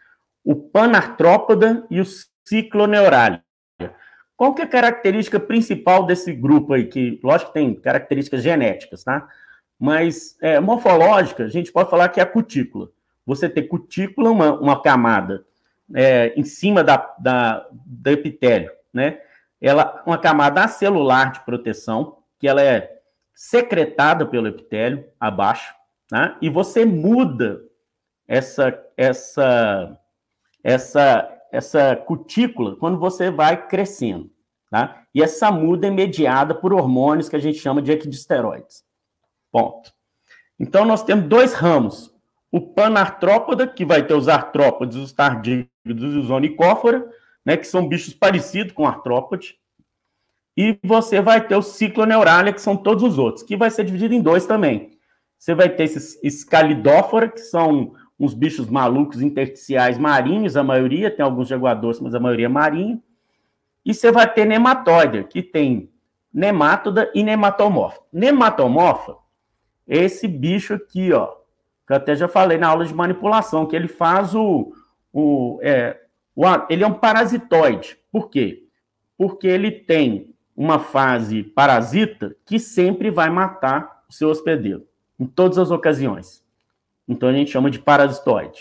o Panartrópoda e o Cicloneuralia. Qual que é a característica principal desse grupo aí? Que, lógico que tem características genéticas, tá? Mas é, morfológica, a gente pode falar que é a cutícula. Você tem cutícula, uma, uma camada é, em cima da, da, do epitélio, né? Ela, uma camada acelular de proteção, que ela é secretada pelo epitélio abaixo, tá? E você muda essa, essa, essa, essa cutícula quando você vai crescendo, tá? E essa muda é mediada por hormônios que a gente chama de equidisteroides. Ponto. Então, nós temos dois ramos. O Panartrópoda, que vai ter os artrópodes, os tardígrados e os onicófora, né, que são bichos parecidos com artrópode. E você vai ter o Cicloneuralia, que são todos os outros, que vai ser dividido em dois também. Você vai ter esses Escalidófora, que são uns bichos malucos intersticiais marinhos, a maioria, tem alguns jaguadores, mas a maioria é marinho. E você vai ter Nematóide, que tem nemátoda e nematomorfa. Nematomorfa é esse bicho aqui, ó, que eu até já falei na aula de manipulação, que ele faz o... o, é, o ele é um parasitoide. Por quê? Porque ele tem uma fase parasita que sempre vai matar o seu hospedeiro, em todas as ocasiões. Então, a gente chama de parasitoide.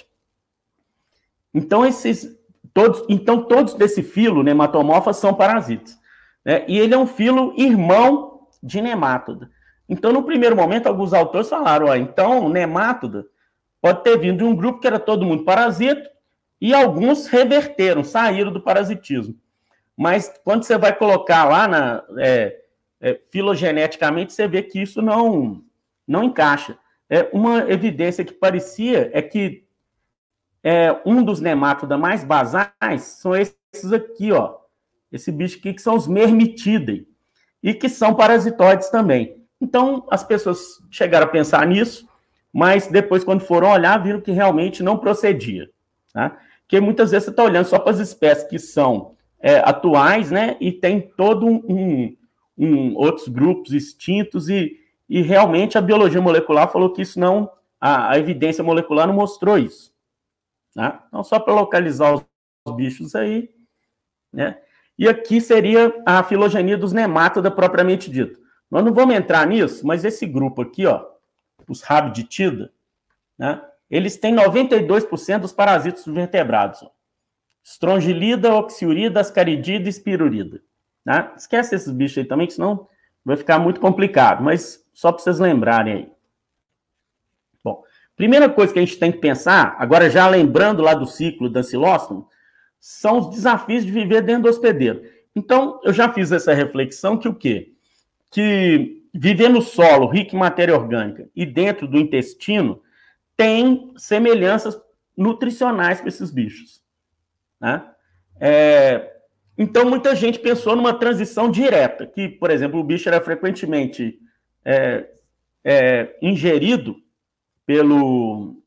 Então, esses, todos, então, todos desse filo, nematomorfa, são parasitas. Né? E ele é um filo irmão de nemátoda. Então, no primeiro momento, alguns autores falaram, ó, então, nemátoda pode ter vindo de um grupo que era todo mundo parasita, e alguns reverteram, saíram do parasitismo. Mas, quando você vai colocar lá, na, é, é, filogeneticamente, você vê que isso não, não encaixa. É, uma evidência que parecia é que é, um dos nemátodas mais basais são esses aqui, ó. Esse bicho aqui, que são os Mermitidae, e que são parasitoides também. Então, as pessoas chegaram a pensar nisso, mas depois, quando foram olhar, viram que realmente não procedia. Tá? Porque muitas vezes você está olhando só para as espécies que são é, atuais, né? E tem todo um, um, um outros grupos extintos, e, e realmente a biologia molecular falou que isso não, a, a evidência molecular não mostrou isso. Tá? Então, só para localizar os, os bichos aí, né? E aqui seria a filogenia dos nemátoda propriamente dito. Nós não vamos entrar nisso, mas esse grupo aqui, ó, os Rabditida, né, eles têm noventa e dois por cento dos parasitas dos vertebrados. Ó. Strongylida, Oxiurida, Ascaridida e Spirurida. Né? Esquece esses bichos aí também, que senão vai ficar muito complicado, mas só para vocês lembrarem aí. Bom, primeira coisa que a gente tem que pensar, agora já lembrando lá do ciclo da Ancylostom, são os desafios de viver dentro do hospedeiro. Então, eu já fiz essa reflexão que o quê? Que viver no solo rico em matéria orgânica e dentro do intestino tem semelhanças nutricionais para esses bichos. Né? É, então, muita gente pensou numa transição direta, que, por exemplo, o bicho era frequentemente é, é, ingerido pelo,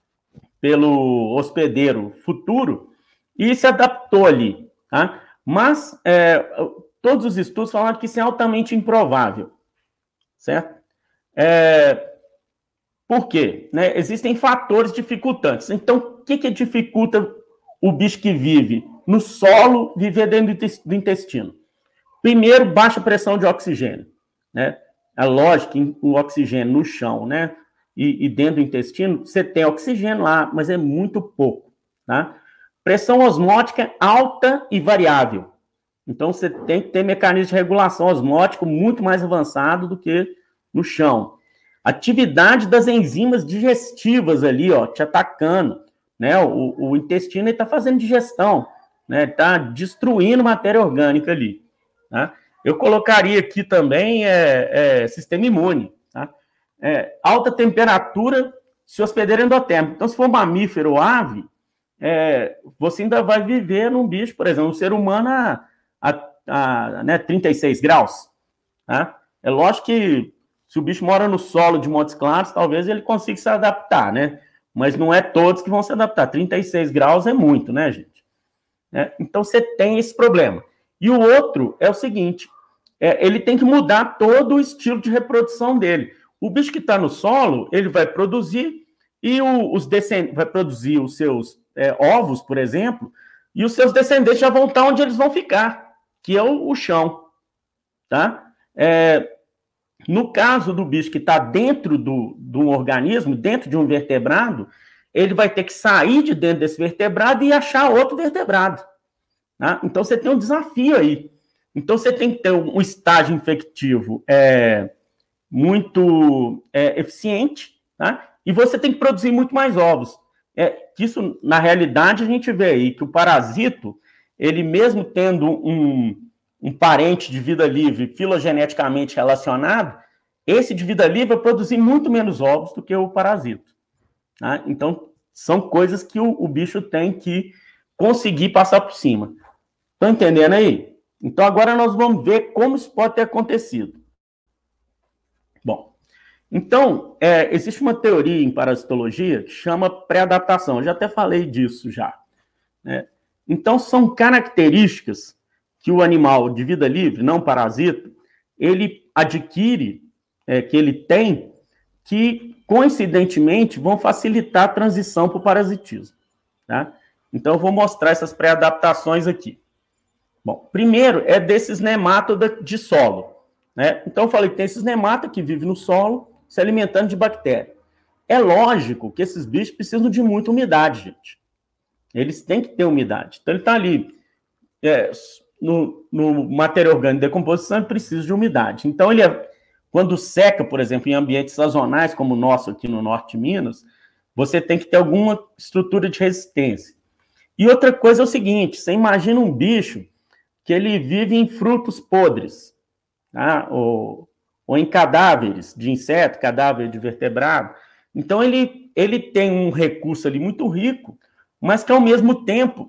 pelo hospedeiro futuro e se adaptou ali. Tá? Mas é, todos os estudos falaram que isso é altamente improvável. Certo? É, por quê? Né? Existem fatores dificultantes. Então, o que, que dificulta o bicho que vive no solo viver dentro do intestino? Primeiro, baixa pressão de oxigênio. Né? É lógico que o oxigênio no chão, né? e, e dentro do intestino, você tem oxigênio lá, mas é muito pouco. Tá? Pressão osmótica alta e variável. Então, você tem que ter mecanismo de regulação osmótico muito mais avançado do que no chão. Atividade das enzimas digestivas ali, ó, te atacando. Né? O, o intestino está fazendo digestão, né? Está destruindo matéria orgânica ali. Tá? Eu colocaria aqui também é, é, sistema imune. Tá? É, alta temperatura, se hospedeiro endotérmico. Então, se for mamífero ou ave, é, você ainda vai viver num bicho, por exemplo, um ser humano a, a, a né, trinta e seis graus. Tá? É lógico que se o bicho mora no solo de Montes Claros, talvez ele consiga se adaptar, né? Mas não é todos que vão se adaptar. trinta e seis graus é muito, né, gente? É, então, você tem esse problema. E o outro é o seguinte, é, ele tem que mudar todo o estilo de reprodução dele. O bicho que está no solo, ele vai produzir e o, os descend... vai produzir os seus é, ovos, por exemplo, e os seus descendentes já vão estar onde eles vão ficar, que é o, o chão. Tá? É, no caso do bicho que está dentro do, do organismo, dentro de um vertebrado, ele vai ter que sair de dentro desse vertebrado e achar outro vertebrado. Tá? Então, você tem um desafio aí. Então, você tem que ter um estágio infectivo é, muito é, eficiente, tá? E você tem que produzir muito mais ovos. É, isso, na realidade, a gente vê aí que o parasito, ele mesmo tendo um, um parente de vida livre filogeneticamente relacionado, esse de vida livre vai produzir muito menos ovos do que o parasito. Tá? Então, são coisas que o, o bicho tem que conseguir passar por cima. Estão entendendo aí? Então, agora nós vamos ver como isso pode ter acontecido. Bom, então, é, existe uma teoria em parasitologia que chama pré-adaptação. Eu já até falei disso já. Né? Então, são características que o animal de vida livre, não parasita, ele adquire, é, que ele tem, que, coincidentemente, vão facilitar a transição para o parasitismo. Tá? Então, eu vou mostrar essas pré-adaptações aqui. Bom, primeiro é desses nematodas de solo. Né? Então, eu falei que tem esses nematodas que vivem no solo, se alimentando de bactéria. É lógico que esses bichos precisam de muita umidade, gente. Eles têm que ter umidade. Então, ele está ali é, no, no matéria orgânica de decomposição, ele precisa de umidade. Então, ele é, quando seca, por exemplo, em ambientes sazonais, como o nosso aqui no norte de Minas, você tem que ter alguma estrutura de resistência. E outra coisa é o seguinte, você imagina um bicho que ele vive em frutos podres, tá? ou, ou em cadáveres de inseto, cadáver de vertebrado. Então, ele, ele tem um recurso ali muito rico, mas que, ao mesmo tempo,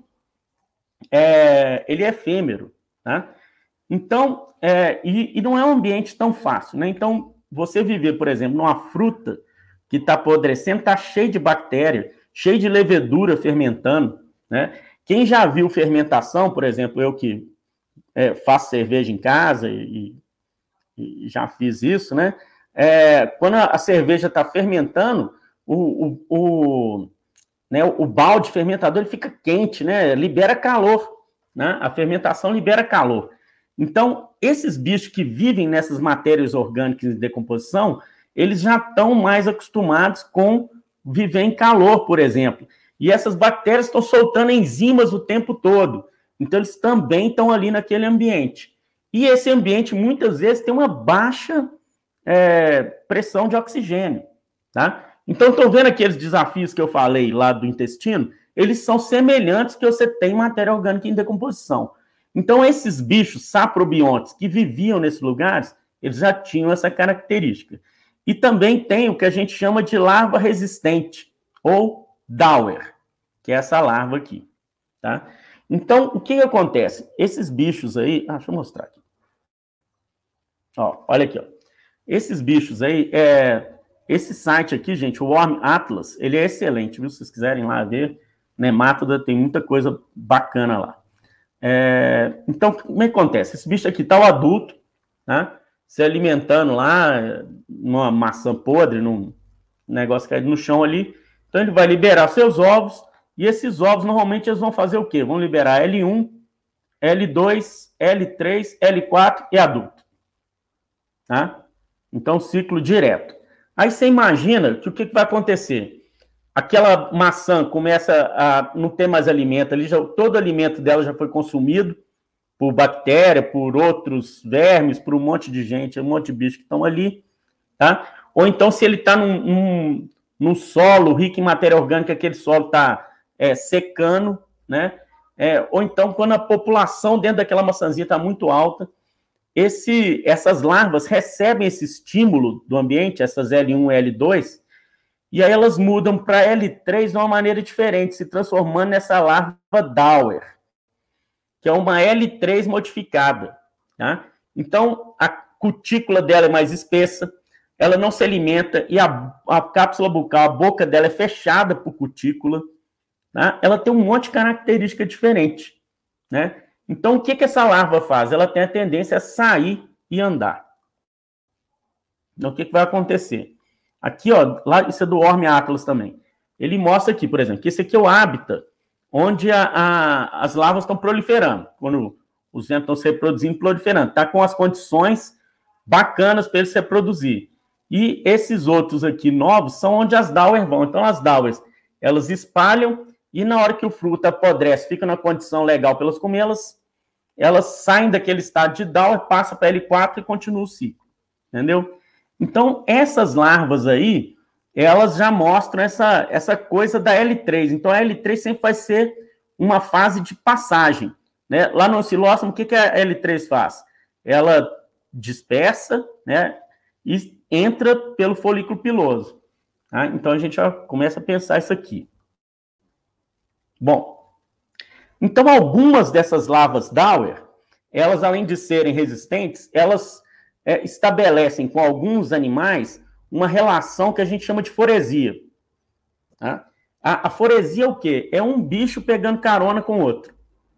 é, ele é efêmero. Tá? Então, é, e, e não é um ambiente tão fácil. Né? Então, você viver, por exemplo, numa fruta que está apodrecendo, está cheio de bactéria, cheio de levedura fermentando. Né? Quem já viu fermentação, por exemplo, eu que é, faço cerveja em casa e, e já fiz isso, né? É, quando a, a cerveja está fermentando, o, o, o, né, o balde fermentador ele fica quente, né? Libera calor, né? A fermentação libera calor. Então, esses bichos que vivem nessas matérias orgânicas de decomposição, eles já estão mais acostumados com viver em calor, por exemplo. E essas bactérias estão soltando enzimas o tempo todo. Então, eles também estão ali naquele ambiente. E esse ambiente, muitas vezes, tem uma baixa é, pressão de oxigênio. Tá? Então, estão vendo aqueles desafios que eu falei lá do intestino? Eles são semelhantes que você tem em matéria orgânica em decomposição. Então, esses bichos saprobiontes que viviam nesses lugares, eles já tinham essa característica. E também tem o que a gente chama de larva resistente, ou Dauer, que é essa larva aqui. Tá? Então, o que, que acontece? Esses bichos aí... Ah, deixa eu mostrar aqui. Ó, olha aqui, ó. Esses bichos aí, é, esse site aqui, gente, o Worm Atlas, ele é excelente, viu? Se vocês quiserem lá ver, Nematoda, tem muita coisa bacana lá. É, então, como é que acontece? Esse bicho aqui tá o adulto, né? Se alimentando lá, numa maçã podre, num negócio caído no chão ali. Então, ele vai liberar seus ovos, e esses ovos, normalmente, eles vão fazer o quê? Vão liberar L um, L dois, L três, L quatro e adulto. Tá? Então, ciclo direto. Aí você imagina que o que vai acontecer? Aquela maçã começa a não ter mais alimento, ali já, todo o alimento dela já foi consumido por bactéria, por outros vermes, por um monte de gente, um monte de bicho que estão ali. Tá? Ou então, se ele está num, num, num solo rico em matéria orgânica, aquele solo está é, secando, né? É, ou então, quando a população dentro daquela maçãzinha está muito alta, esse, essas larvas recebem esse estímulo do ambiente, essas L um e L dois, e aí elas mudam para L três de uma maneira diferente, se transformando nessa larva Dauer, que é uma L três modificada. Tá? Então, a cutícula dela é mais espessa, ela não se alimenta, e a, a cápsula bucal, a boca dela é fechada por cutícula. Tá? Ela tem um monte de característica diferente. Né? Então, o que, que essa larva faz? Ela tem a tendência a sair e andar. Então, o que, que vai acontecer? Aqui, ó, lá, isso é do Worm Atlas também. Ele mostra aqui, por exemplo, que esse aqui é o hábitat onde a, a, as larvas estão proliferando, quando os ventos estão se reproduzindo, proliferando, está com as condições bacanas para eles se reproduzir. E esses outros aqui novos são onde as Dauer vão. Então, as Dauers, elas espalham e na hora que o fruto apodrece, fica na condição legal para elas comer, elas, elas saem daquele estado de Dauer, passa para L quatro e continua o ciclo. Entendeu? Então, essas larvas aí, elas já mostram essa, essa coisa da L três. Então, a L três sempre vai ser uma fase de passagem. Né? Lá no Oscilóstomo, o que, que a L três faz? Ela dispersa, né? E entra pelo folículo piloso. Tá? Então, a gente já começa a pensar isso aqui. Bom, então, algumas dessas larvas Dauer, elas, além de serem resistentes, elas é, estabelecem com alguns animais uma relação que a gente chama de foresia. Tá? A, a foresia é o quê? É um bicho pegando carona com outro.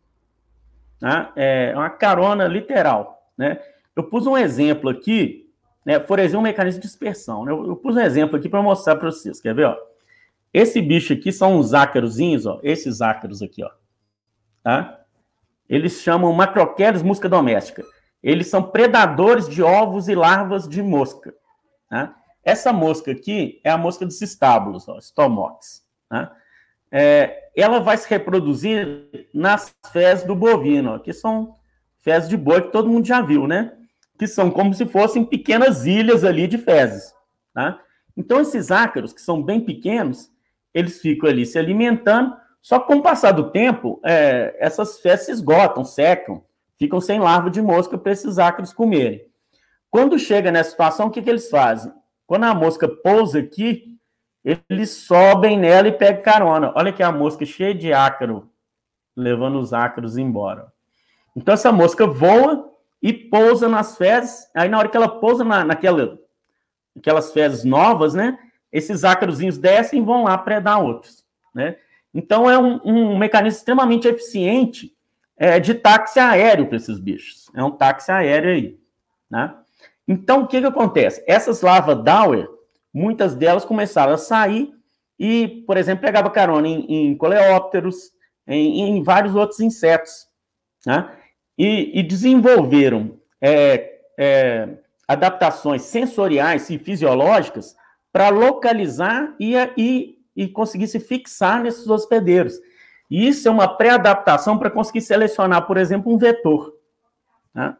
Tá? É uma carona literal. Né? Eu pus um exemplo aqui. Né, foresia é um mecanismo de dispersão. Né? Eu, eu pus um exemplo aqui para mostrar para vocês. Quer ver? Ó? Esse bicho aqui são uns ácarozinhos, ó, esses ácaros aqui. Ó, tá? Eles chamam Macrocheires musca doméstica. Eles são predadores de ovos e larvas de mosca. Tá? Essa mosca aqui é a mosca dos estábulos, ó, Stomox. Tá? É, ela vai se reproduzir nas fezes do bovino, ó, que são fezes de boi que todo mundo já viu, né? Que são como se fossem pequenas ilhas ali de fezes. Tá? Então, esses ácaros, que são bem pequenos, eles ficam ali se alimentando, só que com o passar do tempo, é, essas fezes se esgotam, secam, ficam sem larva de mosca para esses ácaros comerem. Quando chega nessa situação, o que, que eles fazem? Quando a mosca pousa aqui, eles sobem nela e pegam carona. Olha que a mosca cheia de ácaro, levando os ácaros embora. Então, essa mosca voa e pousa nas fezes, aí na hora que ela pousa na, naquela, naquelas fezes novas, né, esses ácarozinhos descem e vão lá predar outros, né? Então é um, um mecanismo extremamente eficiente é, de táxi aéreo para esses bichos, é um táxi aéreo aí, né? Então o que que acontece? Essas larvas Dauer, muitas delas começaram a sair e, por exemplo, pegava carona em, em coleópteros, em, em vários outros insetos, né? E, e desenvolveram é, é, adaptações sensoriais e fisiológicas para localizar e, e, e conseguir se fixar nesses hospedeiros. E isso é uma pré-adaptação para conseguir selecionar, por exemplo, um vetor. Tá?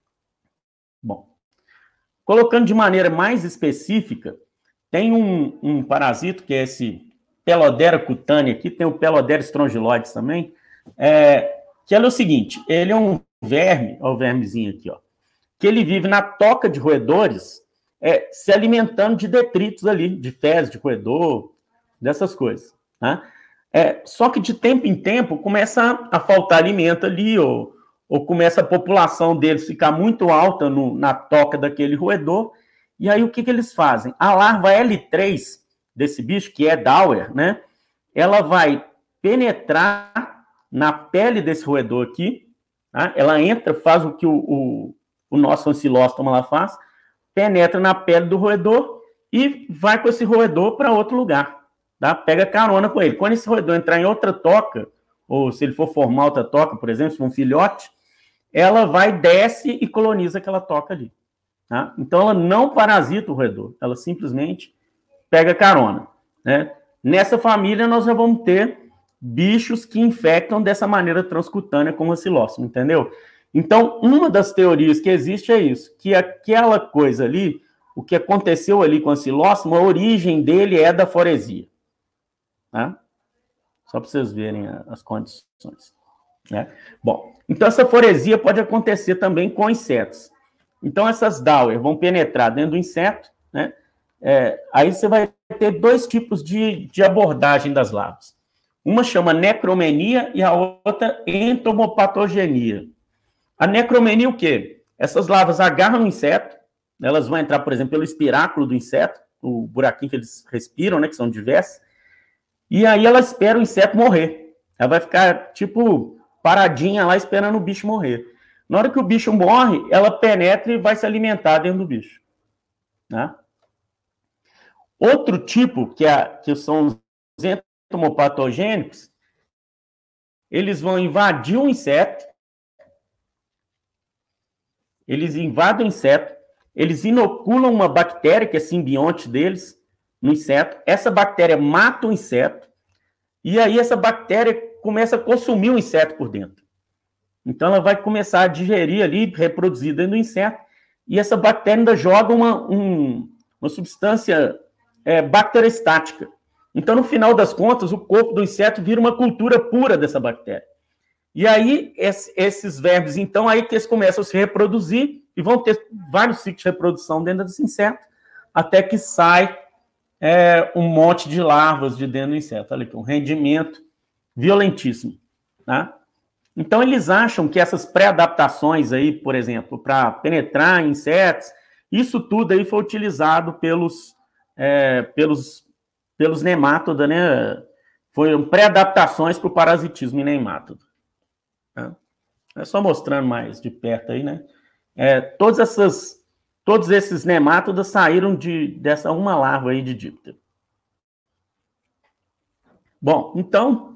Bom, colocando de maneira mais específica, tem um, um parasito, que é esse Pelodera cutânea aqui, tem o Pelodera strongyloides também, é, que é o seguinte, ele é um verme, olha o vermezinho aqui, ó, que ele vive na toca de roedores, é, se alimentando de detritos ali, de fezes de roedor, dessas coisas. Tá? É, só que de tempo em tempo começa a faltar alimento ali, ou, ou começa a população deles ficar muito alta no, na toca daquele roedor, e aí o que, que eles fazem? A larva L três desse bicho, que é Dauer, né, ela vai penetrar na pele desse roedor aqui, tá? Ela entra, faz o que o, o, o nosso ancilóstomo lá faz, penetra na pele do roedor e vai com esse roedor para outro lugar. Tá? Pega carona com ele. Quando esse roedor entrar em outra toca, ou se ele for formar outra toca, por exemplo, se for um filhote, ela vai, desce e coloniza aquela toca ali. Tá? Então, ela não parasita o roedor, ela simplesmente pega carona. Né? Nessa família, nós já vamos ter bichos que infectam dessa maneira transcutânea como o ancilóstomo, entendeu? Então, uma das teorias que existe é isso, que aquela coisa ali, o que aconteceu ali com o ancilóstomo, a origem dele é da foresia. Tá? Só para vocês verem as condições. Né? Bom, então essa foresia pode acontecer também com insetos. Então, essas Dauer vão penetrar dentro do inseto, né? É, aí você vai ter dois tipos de, de abordagem das larvas. Uma chama necromenia e a outra entomopatogenia. A necromenia o quê? Essas larvas agarram no inseto, elas vão entrar, por exemplo, pelo espiráculo do inseto, o buraquinho que eles respiram, né, que são diversos, e aí ela espera o inseto morrer. Ela vai ficar, tipo, paradinha lá esperando o bicho morrer. Na hora que o bicho morre, ela penetra e vai se alimentar dentro do bicho. Né? Outro tipo, que, é, que são os entomopatogênicos, eles vão invadir o inseto, eles invadem o inseto, eles inoculam uma bactéria, que é simbionte deles, no inseto, essa bactéria mata o inseto, e aí essa bactéria começa a consumir o inseto por dentro. Então ela vai começar a digerir ali, reproduzir dentro do inseto, e essa bactéria ainda joga uma, um, uma substância é, bacteriostática. Então, no final das contas, o corpo do inseto vira uma cultura pura dessa bactéria. E aí, esse, esses vermes, então, aí que eles começam a se reproduzir e vão ter vários ciclos de reprodução dentro desse inseto, até que sai é, um monte de larvas de dentro do inseto. Olha aqui, um rendimento violentíssimo, tá? Então, eles acham que essas pré-adaptações aí, por exemplo, para penetrar em insetos, isso tudo aí foi utilizado pelos, é, pelos, pelos nemátodas, né? Foram pré-adaptações para o parasitismo em nemátoda. Tá? É só mostrando mais de perto aí, né? É, todas essas, todos esses nemátodas saíram de, dessa uma larva aí de díptero. Bom, então...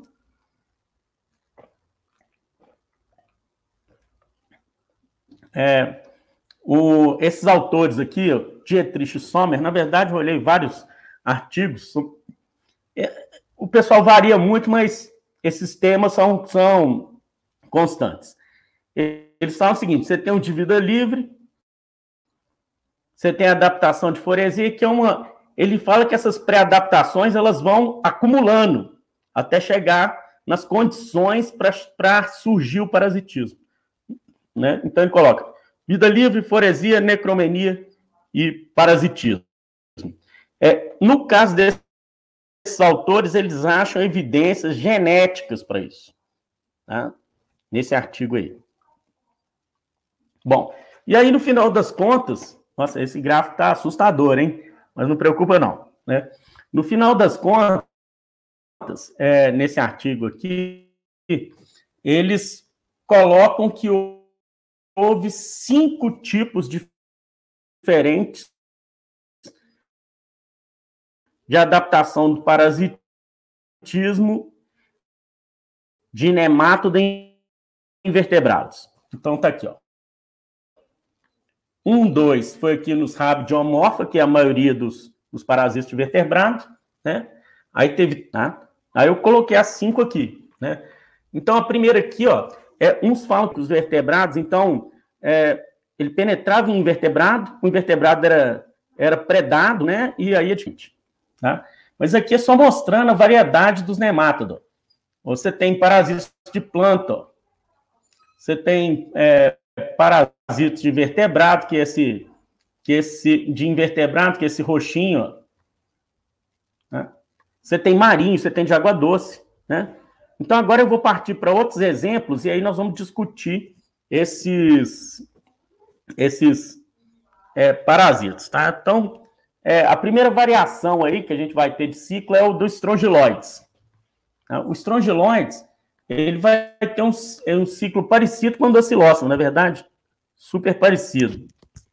É, o, esses autores aqui, Dietrich e Sommer, na verdade, eu olhei vários artigos. É, o pessoal varia muito, mas esses temas são, são constantes. Eles falam o seguinte: você tem um de vida livre, você tem a adaptação de foresia, que é uma... Ele fala que essas pré-adaptações elas vão acumulando até chegar nas condições para surgir o parasitismo. Né? Então ele coloca vida livre, foresia, necromenia e parasitismo. É, no caso desses autores, eles acham evidências genéticas para isso, tá? Nesse artigo aí. Bom, e aí no final das contas, nossa, esse gráfico está assustador, hein? Mas não preocupa não, né? No final das contas, é, nesse artigo aqui, eles colocam que o houve cinco tipos diferentes de adaptação do parasitismo de nemátoda em invertebrados. Então, tá aqui, ó. Um, dois, foi aqui nos Rabidiomorpha, que é a maioria dos, dos parasitas de vertebrados, né? Aí teve, tá? Aí eu coloquei as cinco aqui, né? Então, a primeira aqui, ó, É, uns falam que os vertebrados, então, é, ele penetrava em invertebrado, o invertebrado era, era predado, né? E aí, gente, tá? Mas aqui é só mostrando a variedade dos nemátodos. Você tem parasitas de planta, ó. Você tem é, parasitas de vertebrado, que é esse, que é esse de invertebrado, que é esse roxinho, ó. Né? Você tem marinho, você tem de água doce, né? Então, agora eu vou partir para outros exemplos e aí nós vamos discutir esses, esses é, parasitas, tá? Então, é, a primeira variação aí que a gente vai ter de ciclo é o dos estrongiloides. Tá? O estrongiloides, ele vai ter um, é um ciclo parecido com o do Oscillosoma, na verdade, super parecido.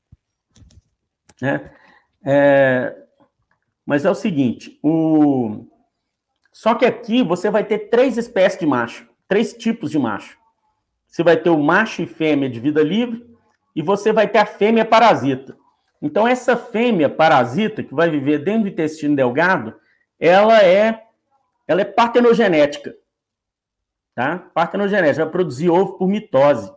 Né? É, mas é o seguinte, o... Só que aqui você vai ter três espécies de macho, três tipos de macho. Você vai ter o macho e fêmea de vida livre e você vai ter a fêmea parasita. Então, essa fêmea parasita, que vai viver dentro do intestino delgado, ela é, ela é partenogenética. Tá? Partenogenética, vai produzir ovo por mitose.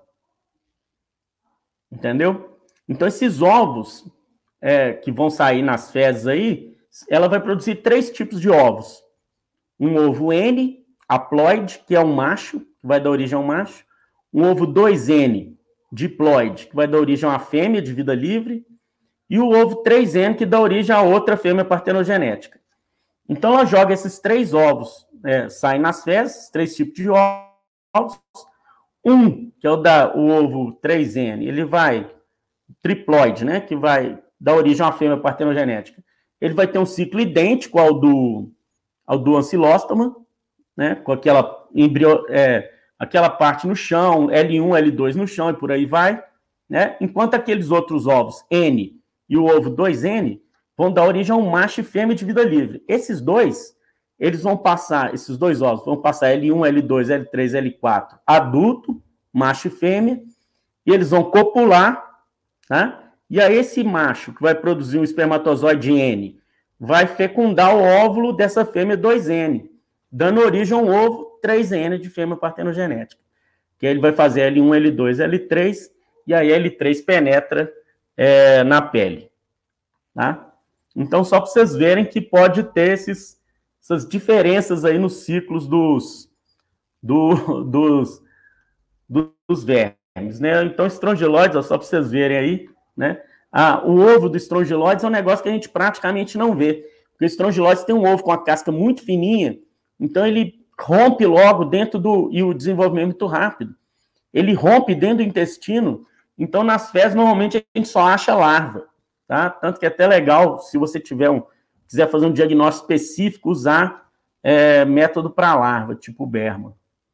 Entendeu? Então, esses ovos é, que vão sair nas fezes aí, ela vai produzir três tipos de ovos. Um ovo N, haploide, que é um macho, que vai dar origem a um macho. Um ovo dois N, diploide, que vai dar origem a uma fêmea de vida livre. E o ovo três N, que dá origem a outra fêmea partenogenética. Então, ela joga esses três ovos, é, saem nas fezes, três tipos de ovos. Um, que é o, da, o ovo três N, ele vai, triploide, né, que vai dar origem a uma fêmea partenogenética. Ele vai ter um ciclo idêntico ao do... ao do ancilóstoma, né, com aquela, embrio, é, aquela parte no chão, L um, L dois no chão e por aí vai, né, enquanto aqueles outros ovos, N e o ovo dois N, vão dar origem a um macho e fêmea de vida livre. Esses dois, eles vão passar, esses dois ovos, vão passar L um, L dois, L três, L quatro, adulto, macho e fêmea, e eles vão copular, tá? E aí esse macho, que vai produzir um espermatozoide N, vai fecundar o óvulo dessa fêmea dois N, dando origem a um ovo três N de fêmea partenogenética. Que aí ele vai fazer L um, L dois, L três, e aí L três penetra é, na pele. Tá? Então, só para vocês verem que pode ter esses, essas diferenças aí nos ciclos dos, do, dos, dos vermes. Né? Então, estrongiloides, ó, só para vocês verem aí, né? Ah, o ovo do estrongiloides é um negócio que a gente praticamente não vê. Porque o estrongiloides tem um ovo com a casca muito fininha, então ele rompe logo dentro do... E o desenvolvimento é muito rápido. Ele rompe dentro do intestino, então nas fezes normalmente a gente só acha larva. Tá? Tanto que é até legal, se você tiver um, quiser fazer um diagnóstico específico, usar é, método para larva, tipo Berman.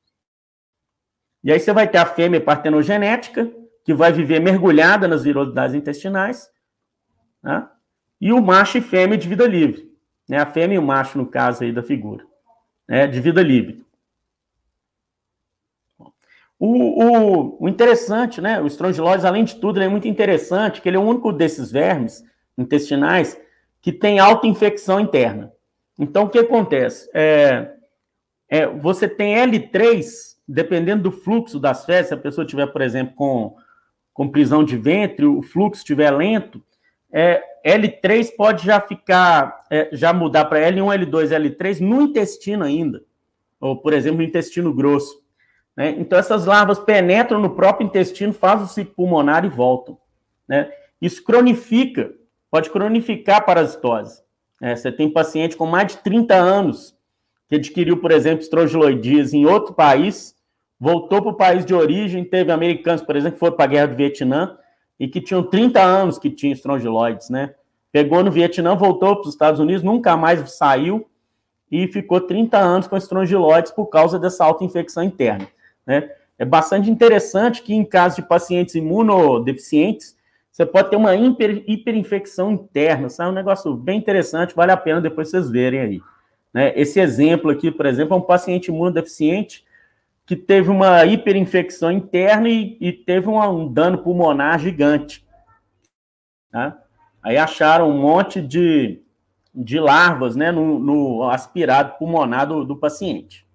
E aí você vai ter a fêmea partenogenética, que vai viver mergulhada nas virosidades intestinais, tá? E o macho e fêmea de vida livre. Né? A fêmea e o macho, no caso aí da figura, né? De vida livre. O, o, o interessante, né? O estrongiloides, além de tudo, ele é muito interessante, que ele é o único desses vermes intestinais que tem autoinfecção interna. Então, o que acontece? É, é, você tem L três, dependendo do fluxo das fezes, se a pessoa tiver, por exemplo, com, com prisão de ventre, o fluxo estiver lento, é, L três pode já ficar, é, já mudar para L um, L dois, L três no intestino ainda, ou, por exemplo, no intestino grosso. Né? Então, essas larvas penetram no próprio intestino, fazem o ciclo pulmonar e voltam. Né? Isso cronifica, pode cronificar a parasitose. É, você tem paciente com mais de trinta anos que adquiriu, por exemplo, estrongiloidias em outro país, voltou para o país de origem, teve americanos, por exemplo, que foram para a guerra do Vietnã e que tinham trinta anos que tinham estrongiloides, né? Pegou no Vietnã, voltou para os Estados Unidos, nunca mais saiu e ficou trinta anos com estrongiloides por causa dessa autoinfecção interna. Né? É bastante interessante que, em caso de pacientes imunodeficientes, você pode ter uma hiper, hiperinfecção interna, sabe? Um negócio bem interessante, vale a pena depois vocês verem aí. Né? Esse exemplo aqui, por exemplo, é um paciente imunodeficiente que teve uma hiperinfecção interna e, e teve uma, um dano pulmonar gigante. Tá? Aí acharam um monte de, de larvas, né, no, no aspirado pulmonar do, do paciente.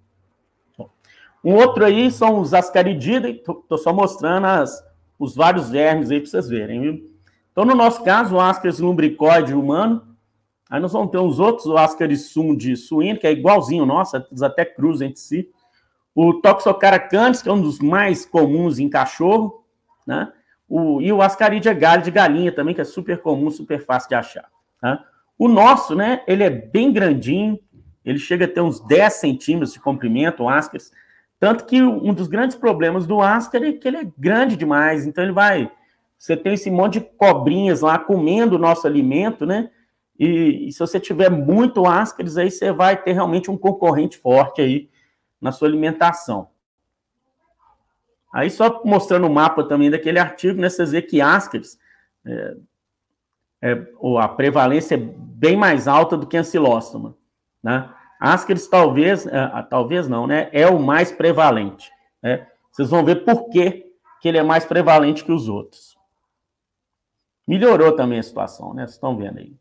Um outro aí são os ascaridídeos, estou só mostrando as, os vários vermes aí para vocês verem. Viu? Então, no nosso caso, o Ascaris lumbricoide humano, aí nós vamos ter uns outros, o Ascaris sum de suíno, que é igualzinho o nosso, eles até cruzam entre si. O Toxocaracanthes, que é um dos mais comuns em cachorro, né? O, e o Ascaridia galli de galinha também, que é super comum, super fácil de achar. Tá? O nosso, né, ele é bem grandinho, ele chega a ter uns dez centímetros de comprimento, o Ascaris. Tanto que um dos grandes problemas do Ascaris é que ele é grande demais, então ele vai... Você tem esse monte de cobrinhas lá comendo o nosso alimento, né? E, e se você tiver muito Ascaris, aí você vai ter realmente um concorrente forte aí na sua alimentação. Aí só mostrando o mapa também daquele artigo, né? Vocês veem que Ascaris, é, é, a prevalência é bem mais alta do que Ancilóstoma, né? Ascaris talvez, é, talvez não, né? É o mais prevalente. Né? Vocês vão ver por que, que ele é mais prevalente que os outros. Melhorou também a situação, né? Vocês estão vendo aí.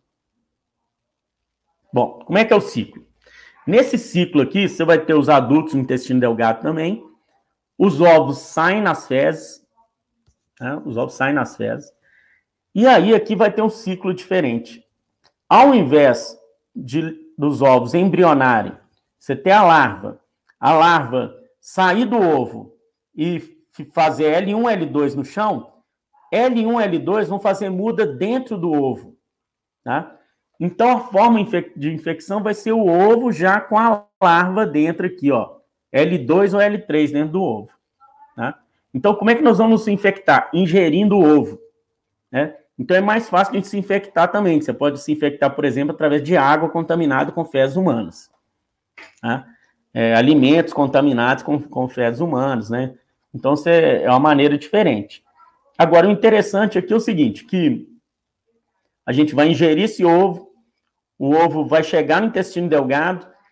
Bom, como é que é o ciclo? Nesse ciclo aqui, você vai ter os adultos no intestino delgado também. Os ovos saem nas fezes. Né? Os ovos saem nas fezes. E aí, aqui vai ter um ciclo diferente. Ao invés de dos ovos embrionarem, você tem a larva, a larva sair do ovo e fazer L um, L dois no chão, L um, L dois vão fazer muda dentro do ovo, tá? Então, a forma de infecção vai ser o ovo já com a larva dentro aqui, ó, L dois ou L três dentro do ovo, tá? Então, como é que nós vamos nos infectar? Ingerindo o ovo, né? Então, é mais fácil de a gente se infectar também. Você pode se infectar, por exemplo, através de água contaminada com fezes humanas. Tá? É, alimentos contaminados com, com fezes humanas, né? Então, você, é uma maneira diferente. Agora, o interessante aqui é o seguinte, que a gente vai ingerir esse ovo, o ovo vai chegar no intestino delgado,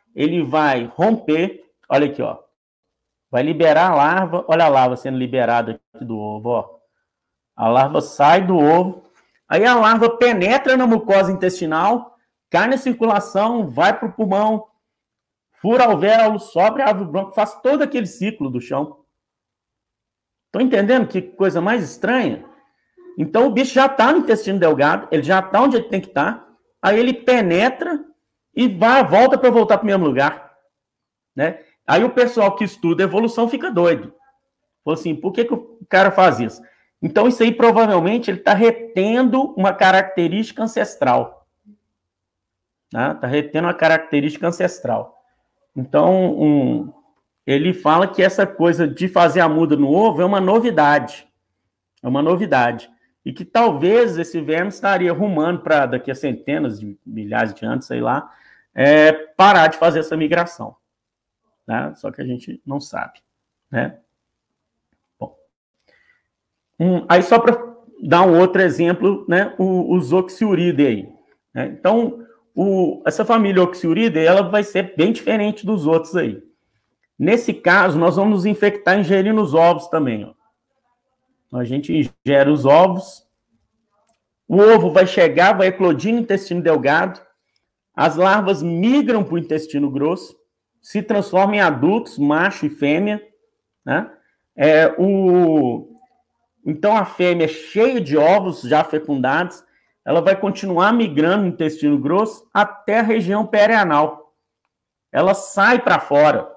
ele vai romper, olha aqui, ó, vai liberar a larva, olha a larva sendo liberada aqui do ovo, ó. A larva sai do ovo, aí a larva penetra na mucosa intestinal, cai na circulação, vai para o pulmão, fura alvéolo, sobe a árvore bronca, faz todo aquele ciclo do chão. Estão entendendo que coisa mais estranha? Então o bicho já está no intestino delgado, ele já está onde ele tem que estar, aí ele penetra e vai, volta para voltar para o mesmo lugar, né? Aí o pessoal que estuda evolução fica doido. Falou assim, por que, que o cara faz isso? Então isso aí provavelmente ele está retendo uma característica ancestral. Está tá retendo uma característica ancestral. Então, um, ele fala que essa coisa de fazer a muda no ovo é uma novidade. É uma novidade. E que talvez esse verme estaria rumando para daqui a centenas de milhares de anos, sei lá, é, parar de fazer essa migração. Né? Só que a gente não sabe. Né? Bom. Um, aí, só para dar um outro exemplo, né, o, os Oxyuridae aí. Né? Então, o, essa família Oxyuridae, ela vai ser bem diferente dos outros aí. Nesse caso, nós vamos nos infectar ingerindo os ovos também. Ó. A gente ingere os ovos, o ovo vai chegar, vai eclodir no intestino delgado, as larvas migram para o intestino grosso, se transformam em adultos, macho e fêmea. Né? É, o... Então, a fêmea cheia de ovos já fecundados, ela vai continuar migrando no intestino grosso até a região perianal. Ela sai para fora.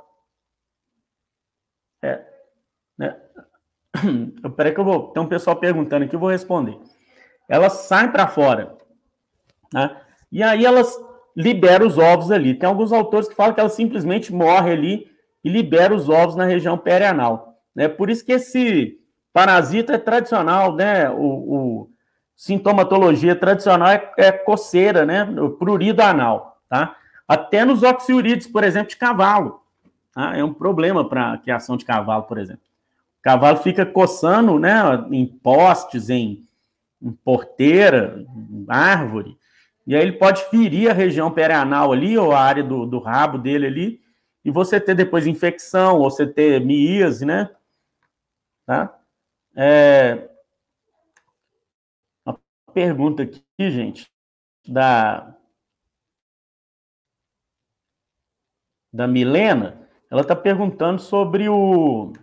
É, né? Peraí que eu vou... Tem um pessoal perguntando aqui, eu vou responder. Elas saem para fora. Né? E aí elas liberam os ovos ali. Tem alguns autores que falam que elas simplesmente morrem ali e liberam os ovos na região perianal. Né? Por isso que esse parasita é tradicional, né? O, o sintomatologia tradicional é, é coceira, né? Prurido anal, tá? Até nos oxiurídeos, por exemplo, de cavalo. Tá? É um problema para a criação de cavalo, por exemplo. O cavalo fica coçando, né? Em postes, em, em porteira, em árvore, e aí ele pode ferir a região perianal ali, ou a área do, do rabo dele ali, e você ter depois infecção, ou você ter miíase, né? Tá? É... Uma pergunta aqui, gente, da, da Milena, ela está perguntando sobre o...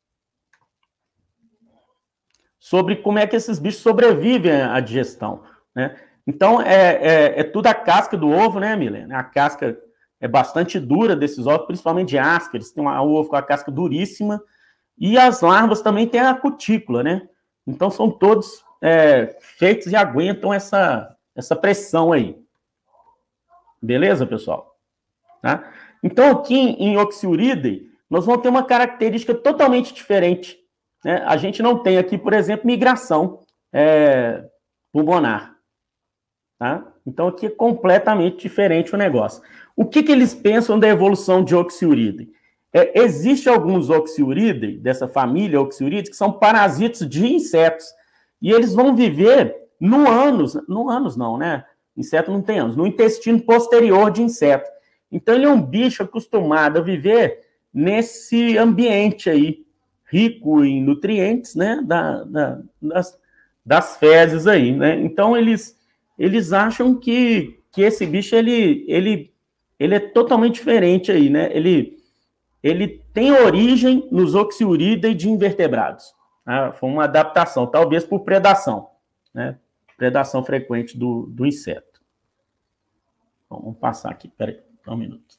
sobre como é que esses bichos sobrevivem à digestão, né? Então, é, é, é tudo a casca do ovo, né, Milena? A casca é bastante dura desses ovos, principalmente de asca, eles têm um ovo com a casca duríssima, e as larvas também têm a cutícula, né? Então, são todos é, feitos e aguentam essa, essa pressão aí. Beleza, pessoal? Tá? Então, aqui em Oxyuridae, nós vamos ter uma característica totalmente diferente. Né? A gente não tem aqui, por exemplo, migração é, pulmonar. Tá? Então, aqui é completamente diferente o negócio. O que, que eles pensam da evolução de Oxyuridae? É, existe alguns Oxyuridae, dessa família Oxyuridae, que são parasitas de insetos. E eles vão viver no ânus, no ânus não, né? Inseto não tem ânus, no intestino posterior de inseto. Então, ele é um bicho acostumado a viver nesse ambiente aí, rico em nutrientes, né? Da, da, das, das fezes aí, né? Então, eles... eles acham que, que esse bicho, ele, ele, ele é totalmente diferente aí, né? Ele, ele tem origem nos Oxyuridae de invertebrados. Tá? Foi uma adaptação, talvez por predação, né? Predação frequente do, do inseto. Bom, vamos passar aqui, peraí, só um minuto.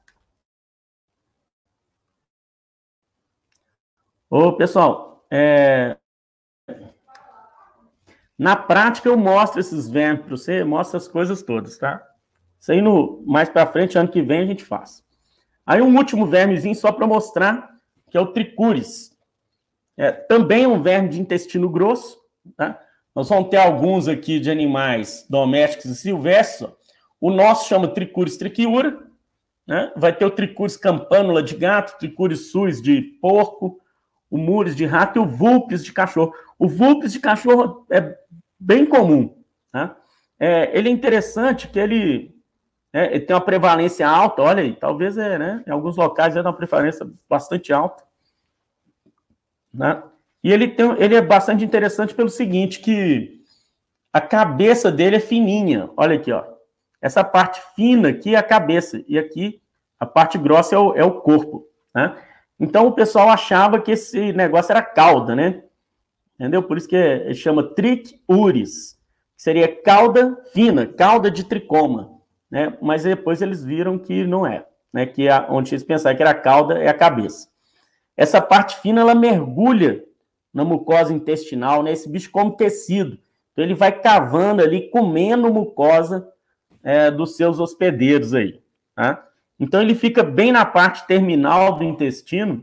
Ô, pessoal, é... na prática, eu mostro esses vermes para você, mostro as coisas todas, tá? Isso aí, no, mais para frente, ano que vem, a gente faz. Aí, um último vermezinho, só para mostrar, que é o Trichuris. É, também é um verme de intestino grosso, tá? Nós vamos ter alguns aqui de animais domésticos e silvestres. O nosso chama Trichuris trichiura, né? Vai ter o Trichuris campanula de gato, Trichuris suis de porco, o Muris de rato e o Vulpes de cachorro. O Vulpes de cachorro é bem comum. Tá? É, ele é interessante que ele, né? Ele tem uma prevalência alta, olha aí, talvez é, né? Em alguns locais ele tem uma prevalência bastante alta, né? E ele, tem, ele é bastante interessante pelo seguinte, que a cabeça dele é fininha, olha aqui, ó. Essa parte fina aqui é a cabeça, e aqui a parte grossa é o, é o corpo, né? Então o pessoal achava que esse negócio era cauda, né? Entendeu? Por isso que é, chama triquiuris, que seria cauda fina, cauda de tricoma, né? Mas depois eles viram que não é, né? Que a, onde eles pensaram que era a cauda é a cabeça. Essa parte fina, ela mergulha na mucosa intestinal, né? Esse bicho come tecido. Então ele vai cavando ali, comendo mucosa é, dos seus hospedeiros aí, tá? Então ele fica bem na parte terminal do intestino,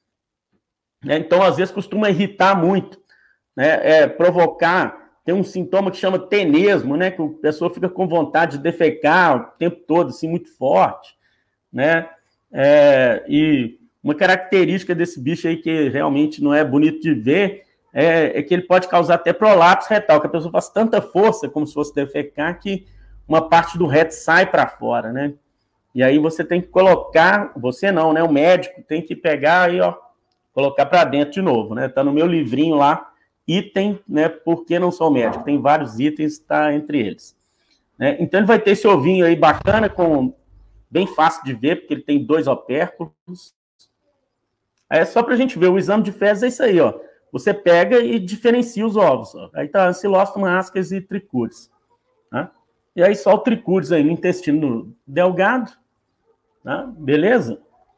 né? Então às vezes costuma irritar muito, né? É, provocar, tem um sintoma que chama tenesmo, né? Que a pessoa fica com vontade de defecar o tempo todo, assim, muito forte, né? É, e uma característica desse bicho aí que realmente não é bonito de ver é, é que ele pode causar até prolapso retal, que a pessoa faz tanta força como se fosse defecar que uma parte do reto sai para fora, né? E aí você tem que colocar, você não, né? O médico tem que pegar e, ó, colocar para dentro de novo, né? Tá no meu livrinho lá, item, né? Por que não sou médico? Tem vários itens, tá entre eles, né? Então ele vai ter esse ovinho aí bacana, com bem fácil de ver, porque ele tem dois opérculos. Aí é só para a gente ver, o exame de fezes é isso aí, ó. Você pega e diferencia os ovos, ó. Aí tá Ancylostom ascas e Trichuris, né? E aí só o Trichuris aí no intestino delgado, né? Beleza?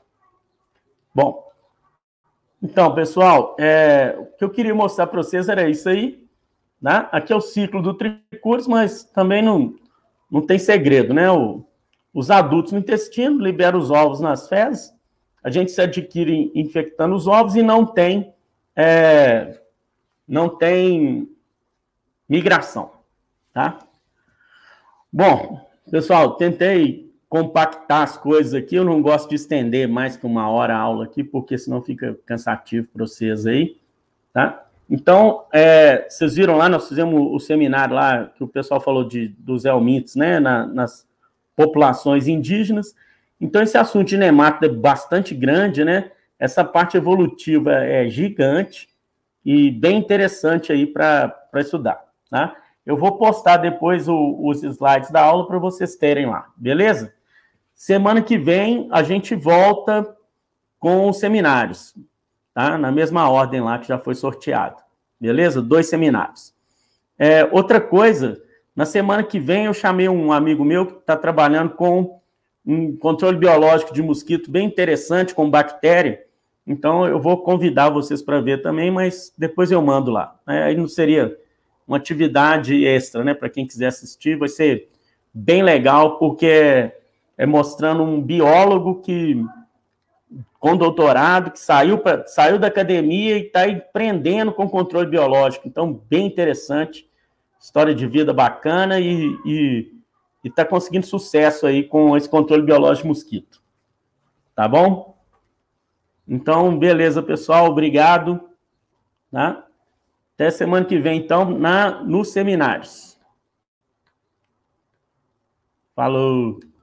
Bom, então, pessoal, é, o que eu queria mostrar para vocês era isso aí, né? Aqui é o ciclo do Trichuris, mas também não, não tem segredo, né? O, os adultos no intestino liberam os ovos nas fezes, a gente se adquire infectando os ovos e não tem, é, não tem migração, tá? Bom, pessoal, tentei compactar as coisas aqui, eu não gosto de estender mais que uma hora a aula aqui, porque senão fica cansativo para vocês aí, tá? Então, é, vocês viram lá, nós fizemos o seminário lá, que o pessoal falou de, dos helmintos, né, na, nas populações indígenas. Então, esse assunto de nemátoda é bastante grande, né? Essa parte evolutiva é gigante e bem interessante aí para estudar, tá? Eu vou postar depois o, os slides da aula para vocês terem lá, beleza? Semana que vem a gente volta com os seminários, tá? Na mesma ordem lá que já foi sorteado, beleza? Dois seminários. É, outra coisa, na semana que vem eu chamei um amigo meu que está trabalhando com um controle biológico de mosquito bem interessante, com bactéria. Então, eu vou convidar vocês para ver também, mas depois eu mando lá. Aí não seria uma atividade extra, né? Para quem quiser assistir, vai ser bem legal, porque é, é mostrando um biólogo que, com doutorado, que saiu, pra, saiu da academia e está empreendendo com controle biológico. Então, bem interessante, história de vida bacana e... e e está conseguindo sucesso aí com esse controle biológico de mosquito. Tá bom? Então, beleza, pessoal. Obrigado. Tá? Até semana que vem, então, na, nos seminários. Falou!